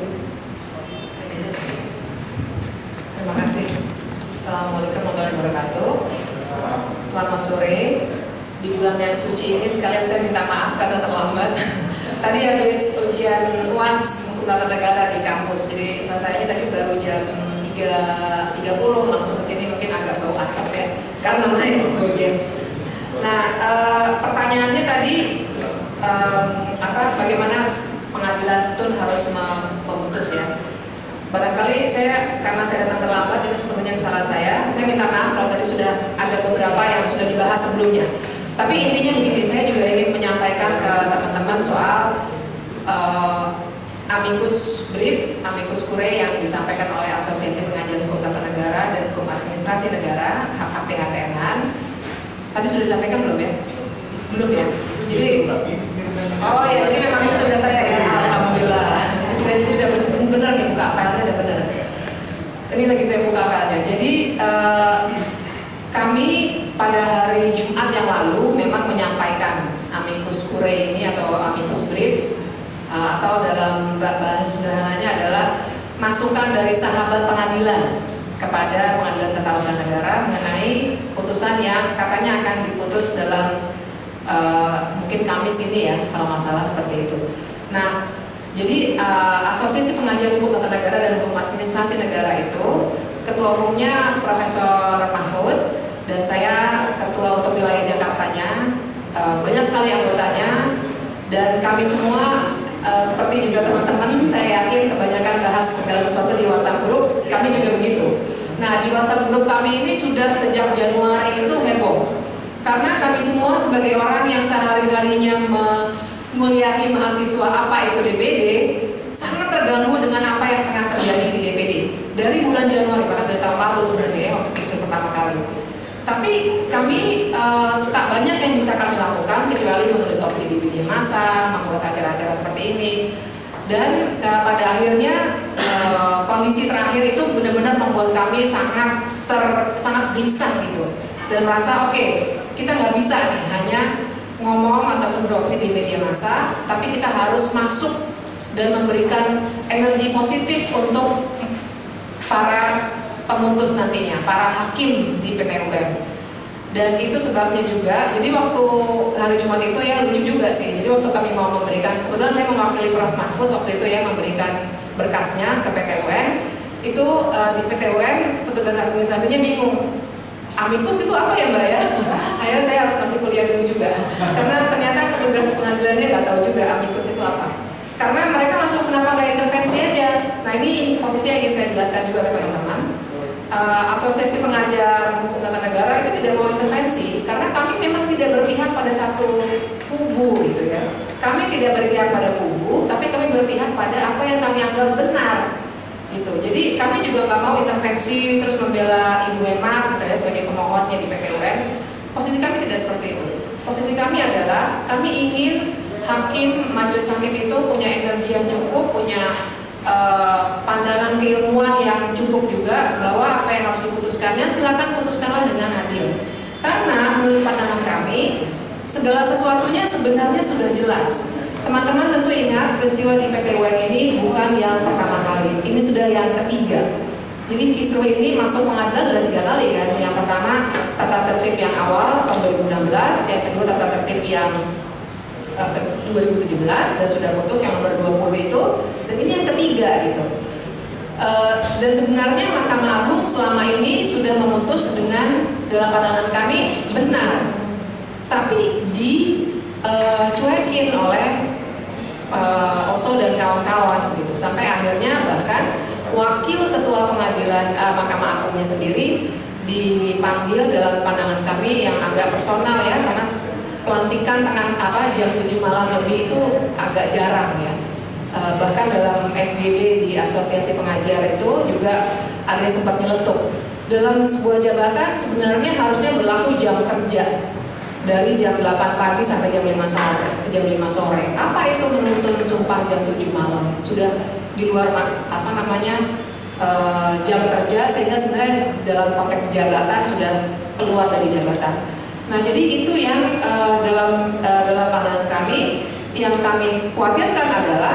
Terima kasih. Assalamualaikum warahmatullahi wabarakatuh. Selamat sore. Di bulan yang suci ini sekalian saya minta maaf karena terlambat. Tadi habis ujian U A S Hukum Tata Negara di kampus, jadi selesainya tadi baru jam tiga tiga puluh, langsung ke sini mungkin agak bau asap ya, karena naik Gojek. Nah, e, pertanyaannya tadi e, apa? Bagaimana pengadilan Tun harus memutus ya? Barangkali saya, karena saya datang terlambat, ini sepenuhnya kesalahan saya. Saya minta maaf kalau tadi sudah ada beberapa yang sudah dibahas sebelumnya. Tapi intinya begini, saya juga ingin menyampaikan ke teman-teman soal uh, amicus brief, amicus curiae yang disampaikan oleh Asosiasi Pengajian Hukum Tata Negara dan Hukum Administrasi Negara (H K P H T N). Tadi sudah disampaikan belum ya? Belum ya? Jadi, oh ya, ini memang itu tugas saya ya, alhamdulillah. Saya jadi udah bener nih buka filenya, udah bener. Ini lagi saya buka filenya. Jadi uh, kami pada hari Jumat yang lalu memang menyampaikan amicus curiae ini atau amicus brief, uh, atau dalam bahasa sederhananya adalah masukan dari sahabat pengadilan kepada Pengadilan Tata Usaha Negara mengenai putusan yang katanya akan diputus dalam uh, mungkin Kamis ini ya, kalau nggak salah seperti itu. Nah, jadi uh, Asosiasi Pengajar Hukum Tata Negara dan Hukum Administrasi Negara itu ketua umumnya Profesor Mahfud dan saya ketua untuk wilayah Jakartanya, uh, banyak sekali anggotanya dan kami semua uh, seperti juga teman-teman, saya yakin kebanyakan bahas segala sesuatu di WhatsApp grup, kami juga begitu. Nah, di WhatsApp grup kami ini sudah sejak Januari itu heboh karena kami semua sebagai orang yang sehari-harinya menguliahi mahasiswa apa itu D P D sangat terganggu dengan apa yang tengah terjadi di D P D dari bulan Januari, bahkan dari tahun lalu sebenarnya ya, waktu kisru pertama kali. Tapi kami uh, tak banyak yang bisa kami lakukan kecuali menulis opini di media massa, membuat acara-acara seperti ini. Dan uh, pada akhirnya uh, kondisi terakhir itu benar-benar membuat kami sangat ter, sangat gelisah gitu dan merasa oke, okay, kita nggak bisa nih hanya ngomong ataupun beropini di media massa, tapi kita harus masuk dan memberikan energi positif untuk para pemutus nantinya, para hakim di P T U M. Dan itu sebabnya juga, jadi waktu hari Jumat itu ya lucu juga sih. Jadi waktu kami mau memberikan, kebetulan saya mewakili Prof Mahfud waktu itu ya memberikan berkasnya ke P T U N. Itu uh, di P T U N petugas administrasinya bingung. Amicus itu apa ya Mbak ya? Akhirnya saya harus kasih kuliah dulu juga. Karena ternyata petugas pengadilannya nggak tahu juga amicus itu apa. Karena mereka langsung kenapa nggak intervensi aja. Nah ini posisi yang ingin saya jelaskan juga ke teman-teman. Uh, Asosiasi Pengajar Hukum Tata Negara itu tidak mau intervensi karena kami memang tidak berpihak pada satu kubu gitu ya. Kami tidak berpihak pada kubu, tapi kami berpihak pada apa yang kami anggap benar gitu. Jadi kami juga nggak mau intervensi terus membela Ibu Hemas misalnya sebagai pemohonnya di P T U N. Posisi kami tidak seperti itu. Posisi kami adalah kami ingin hakim, majelis hakim itu punya energi yang cukup, punya Uh, pandangan keilmuan yang cukup juga bahwa apa yang harus diputuskannya silakan putuskanlah dengan adil. Karena menurut pandangan kami segala sesuatunya sebenarnya sudah jelas. Teman-teman tentu ingat peristiwa di P T U N ini bukan yang pertama kali, ini sudah yang ketiga. Jadi kisru ini masuk pengadilan sudah tiga kali kan. Yang pertama tata tertib yang awal tahun dua ribu enam belas, yang kedua tata tertib yang dua ribu tujuh belas dan sudah putus yang nomor dua puluh itu, dan ini yang ketiga gitu. Uh, dan sebenarnya Mahkamah Agung selama ini sudah memutus dengan dalam pandangan kami benar, tapi dicuekin uh, oleh uh, O S O dan kawan-kawan gitu, sampai akhirnya bahkan wakil ketua pengadilan uh, Mahkamah Agungnya sendiri dipanggil dalam pandangan kami yang agak personal ya, karena pelantikan tengah apa jam tujuh malam lebih itu agak jarang ya. E, bahkan dalam F G D di Asosiasi Pengajar itu juga ada yang sempat nyeletuk. Dalam sebuah jabatan sebenarnya harusnya berlaku jam kerja dari jam delapan pagi sampai jam lima sore. Jam lima sore. Apa itu menuntut sumpah jam tujuh malam? Sudah di luar apa namanya e, jam kerja, sehingga sebenarnya dalam konteks jabatan sudah keluar dari jabatan. Nah, jadi itu yang uh, dalam uh, dalam pandangan kami yang kami khawatirkan adalah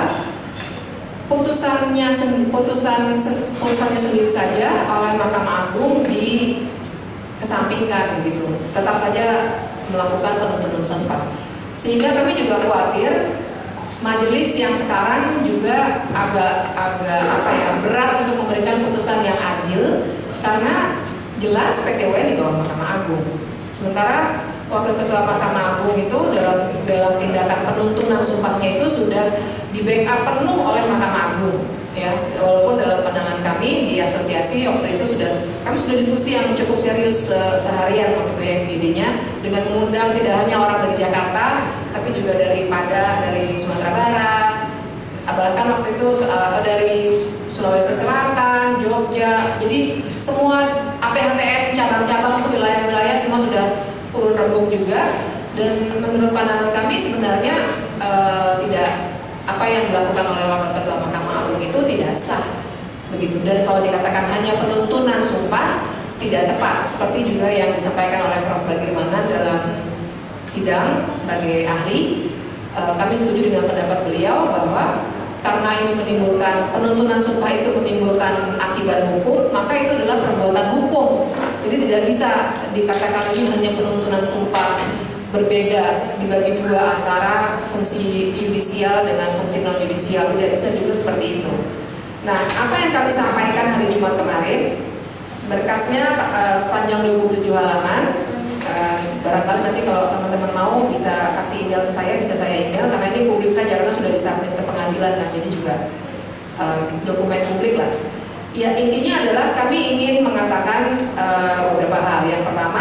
putusannya putusan putusannya sendiri saja oleh Mahkamah Agung dikesampingkan begitu. Tetap saja melakukan penuntutan sempat. Sehingga kami juga khawatir majelis yang sekarang juga agak agak apa ya berat untuk memberikan putusan yang adil karena jelas P T U N di bawah Mahkamah Agung. Sementara Wakil Ketua Mahkamah Agung itu dalam dalam tindakan penuntunan sumpahnya itu sudah di backup penuh oleh Mahkamah Agung, ya. Walaupun dalam pandangan kami di asosiasi waktu itu sudah kami sudah diskusi yang cukup serius uh, seharian waktu itu F G D-nya dengan mengundang tidak hanya orang dari Jakarta, tapi juga dari Padang, dari Sumatera Barat, bahkan waktu itu uh, dari Sulawesi Selatan, Jogja. Jadi semua A P H T M cabang-cabang untuk wilayah-wilayah semua sudah turun rembuk juga. Dan menurut pandangan kami sebenarnya uh, tidak apa yang dilakukan oleh Wakil Ketua Mahkamah Agung itu tidak sah begitu. Dan kalau dikatakan hanya penuntunan sumpah tidak tepat, seperti juga yang disampaikan oleh Profesor Bagirmanan dalam sidang sebagai ahli. Uh, kami setuju dengan pendapat beliau bahwa karena ini menimbulkan penuntunan sumpah itu menimbulkan akibat hukum, maka itu adalah perbuatan hukum. Jadi tidak bisa dikatakan ini hanya penuntunan sumpah, berbeda dibagi dua antara fungsi yudisial dengan fungsi non yudisial, tidak bisa juga seperti itu. Nah, apa yang kami sampaikan hari Jumat kemarin, berkasnya uh, sepanjang dua puluh tujuh halaman. Uh, barangkali nanti kalau teman-teman mau bisa kasih email ke saya, bisa saya email karena ini publik saja karena sudah disubmit ke pengadilan kan, jadi juga uh, dokumen publik lah. Ya, intinya adalah kami ingin mengatakan uh, beberapa hal. Yang pertama,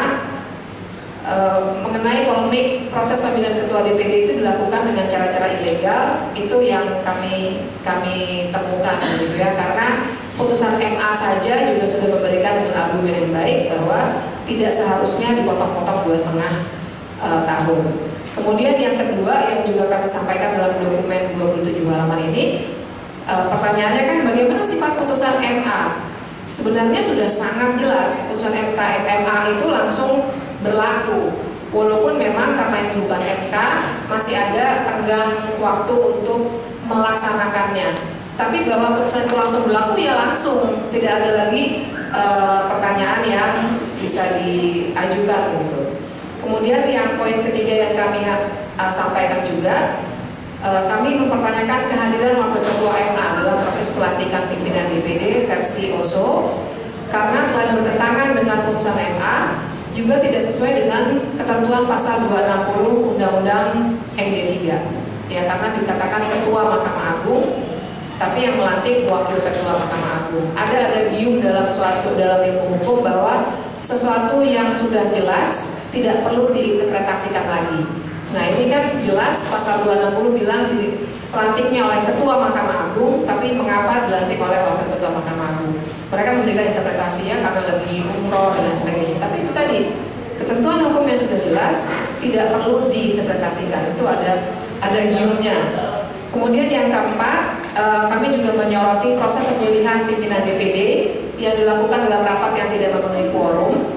uh, mengenai polemik proses pemilihan ketua D P D itu dilakukan dengan cara-cara ilegal, itu yang kami kami temukan gitu ya, karena putusan M A saja juga sudah memberikan dengan argumen yang baik bahwa tidak seharusnya dipotong-potong dua setengah uh, tahun. Kemudian yang kedua yang juga kami sampaikan dalam dokumen dua puluh tujuh halaman ini, uh, pertanyaannya kan bagaimana sifat putusan M A? Sebenarnya sudah sangat jelas, putusan M K M A itu langsung berlaku. Walaupun memang karena ini bukan M K, masih ada tenggang waktu untuk melaksanakannya. Tapi bahwa putusan itu langsung berlaku ya langsung, tidak ada lagi uh, pertanyaan yang bisa diajukan gitu. Kemudian yang poin ketiga yang kami uh, sampaikan juga, uh, kami mempertanyakan kehadiran Wakil Ketua M A dalam proses pelantikan pimpinan D P D versi O S O, karena selain bertentangan dengan putusan M A, juga tidak sesuai dengan ketentuan pasal dua ratus enam puluh Undang-Undang M D tiga. Ya, karena dikatakan Ketua Mahkamah Agung, tapi yang melantik Wakil Ketua Mahkamah Agung. Ada ada gium dalam suatu dalam ilmu hukum bahwa sesuatu yang sudah jelas tidak perlu diinterpretasikan lagi. Nah, ini kan jelas pasal dua ratus enam puluh bilang dilantiknya oleh Ketua Mahkamah Agung, tapi mengapa dilantik oleh Wakil Ketua Mahkamah Agung? Mereka memberikan interpretasinya karena lagi umroh dan lain sebagainya. Tapi itu tadi ketentuan hukum yang sudah jelas tidak perlu diinterpretasikan. Itu ada ada giumnya. Kemudian yang keempat, Uh, kami juga menyoroti proses pemilihan pimpinan D P D yang dilakukan dalam rapat yang tidak memenuhi quorum.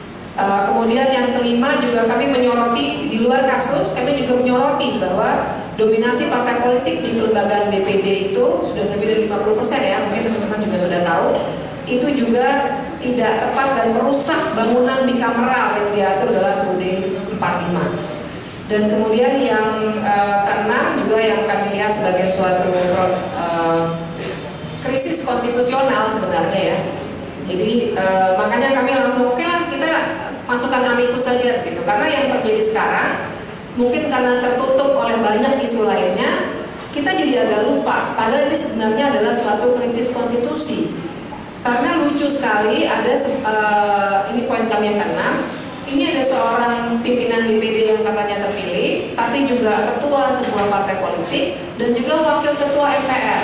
Uh, kemudian yang kelima juga kami menyoroti di luar kasus, kami juga menyoroti bahwa dominasi partai politik di kelembagaan D P D itu sudah lebih dari lima puluh persen ya, mungkin teman-teman juga sudah tahu. Itu juga tidak tepat dan merusak bangunan bikameral yang diatur dalam U U D empat puluh lima. Dan kemudian yang uh, keenam juga yang kami lihat sebagai suatu uh, krisis konstitusional sebenarnya ya. Jadi uh, makanya kami langsung oke lah kita masukkan amikus saja gitu. Karena yang terjadi sekarang mungkin karena tertutup oleh banyak isu lainnya, kita jadi agak lupa. Padahal ini sebenarnya adalah suatu krisis konstitusi. Karena lucu sekali ada uh, ini poin kami yang keenam. Ini ada seorang pimpinan D P D yang katanya terpilih, tapi juga ketua sebuah partai politik dan juga wakil ketua M P R.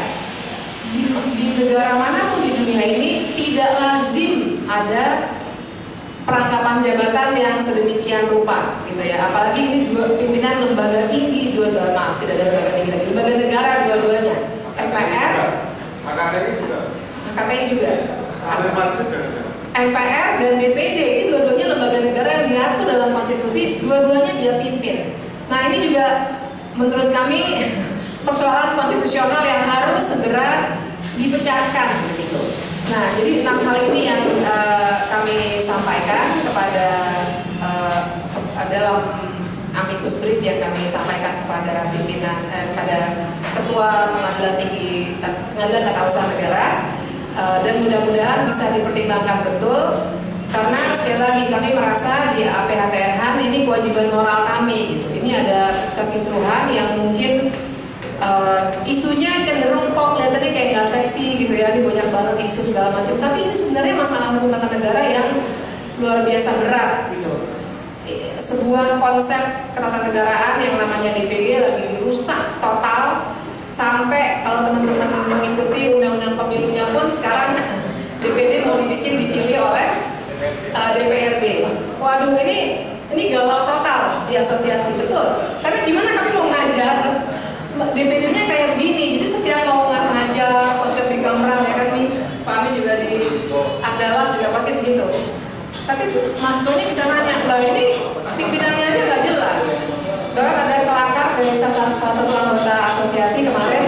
Di, di negara manapun di dunia ini tidak lazim ada perangkapan jabatan yang sedemikian rupa, gitu ya. Apalagi ini dua pimpinan lembaga tinggi, dua-dua maaf tidak ada lembaga tinggi lagi, lembaga negara dua-duanya, M P R, H K T I juga, H K T I juga. M P R dan D P D ini dua-duanya lembaga negara yang diatur dalam konstitusi, dua-duanya dia pimpin. Nah, ini juga menurut kami persoalan konstitusional yang harus segera dipecahkan begitu. Nah, jadi enam hal ini yang uh, kami sampaikan kepada uh, dalam amicus brief yang kami sampaikan kepada pimpinan eh, kepada Ketua Pengadilan Tinggi Pengadilan Tata Usaha Negara. Uh, dan mudah-mudahan bisa dipertimbangkan betul, karena sekali lagi kami merasa di A P H T N H ini kewajiban moral kami gitu. Ini ada kekisruhan yang mungkin uh, isunya cenderung kok kelihatannya kayak nggak seksi gitu ya, ini banyak banget isu segala macam, tapi ini sebenarnya masalah hukum tata negara yang luar biasa berat gitu. Sebuah konsep ketatanegaraan yang namanya D P D lagi dirusak total. Sampai kalau teman-teman mengikuti undang-undang pemilunya pun sekarang D P D mau dibikin dipilih oleh uh, D P R D. Waduh, ini ini galau total. di asosiasi, betul. Karena gimana kami mau ngajar, D P D-nya kayak begini, jadi setiap mau ngajar konsep di Gamrang ya kan nih, kami juga di Andalas juga pasti begitu. Tapi mahasiswanya bisa nanya, lah ini pimpinannya aja nggak jelas. Bahkan ada kelakar dari salah, salah satu anggota asosiasi kemarin,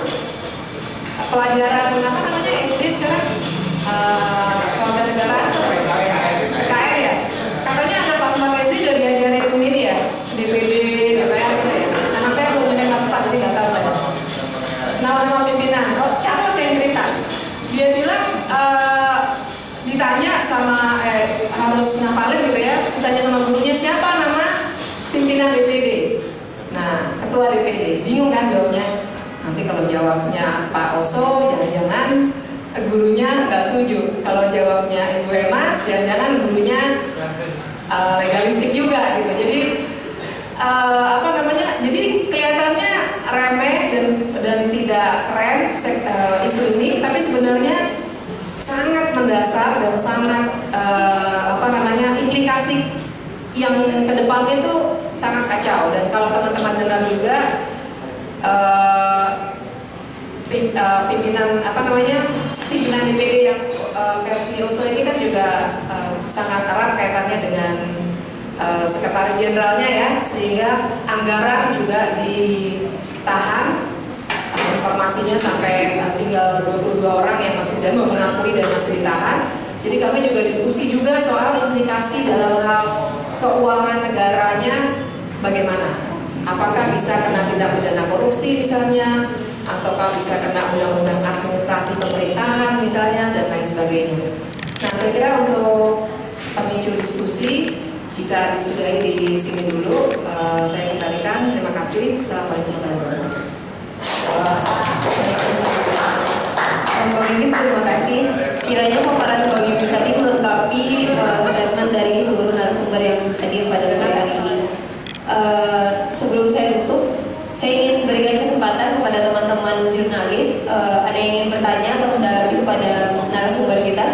pelajaran apa namanya S D sekarang, uh, kewarganegaraan, K R ya. Katanya anak kelas empat S D udah diajarin ini ya, D P D, D P R gitu ya. Anak saya belum punya kelas empat jadi nggak tahu saya. Nama-nama pimpinan, oh cara saya cerita, dia bilang uh, ditanya sama eh, harus ngapalin gitu ya, ditanya sama gurunya siapa nama pimpinan D P D. Nah, ketua D P D, bingung kan jawabnya. Nanti kalau jawabnya Pak Oso, jangan-jangan gurunya nggak setuju. Kalau jawabnya Ibu Emas, jangan-jangan gurunya uh, legalistik juga gitu. Jadi uh, apa namanya? Jadi kelihatannya remeh dan dan tidak keren uh, isu ini, tapi sebenarnya sangat mendasar dan sangat uh, apa namanya implikasi yang kedepannya itu sangat kacau. Dan kalau teman-teman dengar juga uh, pimpinan apa namanya pimpinan D P D yang uh, versi Oso ini kan juga uh, sangat erat kaitannya dengan uh, sekretaris jenderalnya ya, sehingga anggaran juga ditahan, uh, informasinya sampai uh, tinggal dua puluh dua orang yang masih dan mengakui dan masih ditahan. Jadi kami juga diskusi juga soal implikasi dalam hal keuangan negaranya bagaimana, apakah bisa kena tindak pidana korupsi misalnya, ataukah bisa kena undang-undang administrasi pemerintahan misalnya, dan lain sebagainya. Nah, saya kira untuk pemicu diskusi bisa disudahi di sini dulu. Uh, saya kembalikan, terima kasih. Assalamualaikum warahmatullahi wabarakatuh. Mbak Bibi, terima kasih. Kiranya paparan Mbak Bibi tadi melengkapi uh, statement dari seluruh narasumber yang hadir pada sore hari ini. Uh, sebelum saya tutup, saya ingin berikan kesempatan kepada teman-teman jurnalis, uh, ada yang ingin bertanya atau mendalami kepada narasumber kita?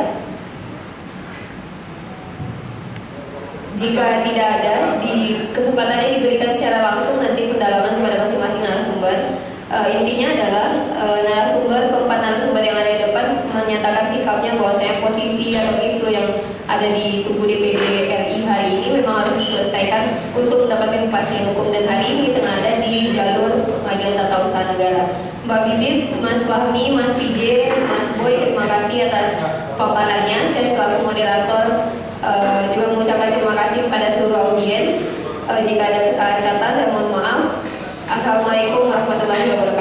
Jika tidak ada, di kesempatannya diberikan secara langsung nanti pendalaman kepada masing-masing narasumber. Uh, intinya adalah uh, narasumber, keempat narasumber yang ada di depan menyatakan sikapnya bahwasanya posisi atau isu yang ada di tubuh D P D R I hari ini memang harus diselesaikan untuk mendapatkan kepastian hukum, dan hari ini tengah ada di jalur pengadilan tata usaha negara. Mbak Bibit, Mas Fahmi, Mas P J, Mas Boy, terima kasih atas paparannya. Saya selaku moderator uh, juga mengucapkan terima kasih kepada seluruh audiens. Uh, jika ada kesalahan kata, saya mohon maaf. Assalamualaikum warahmatullahi wabarakatuh.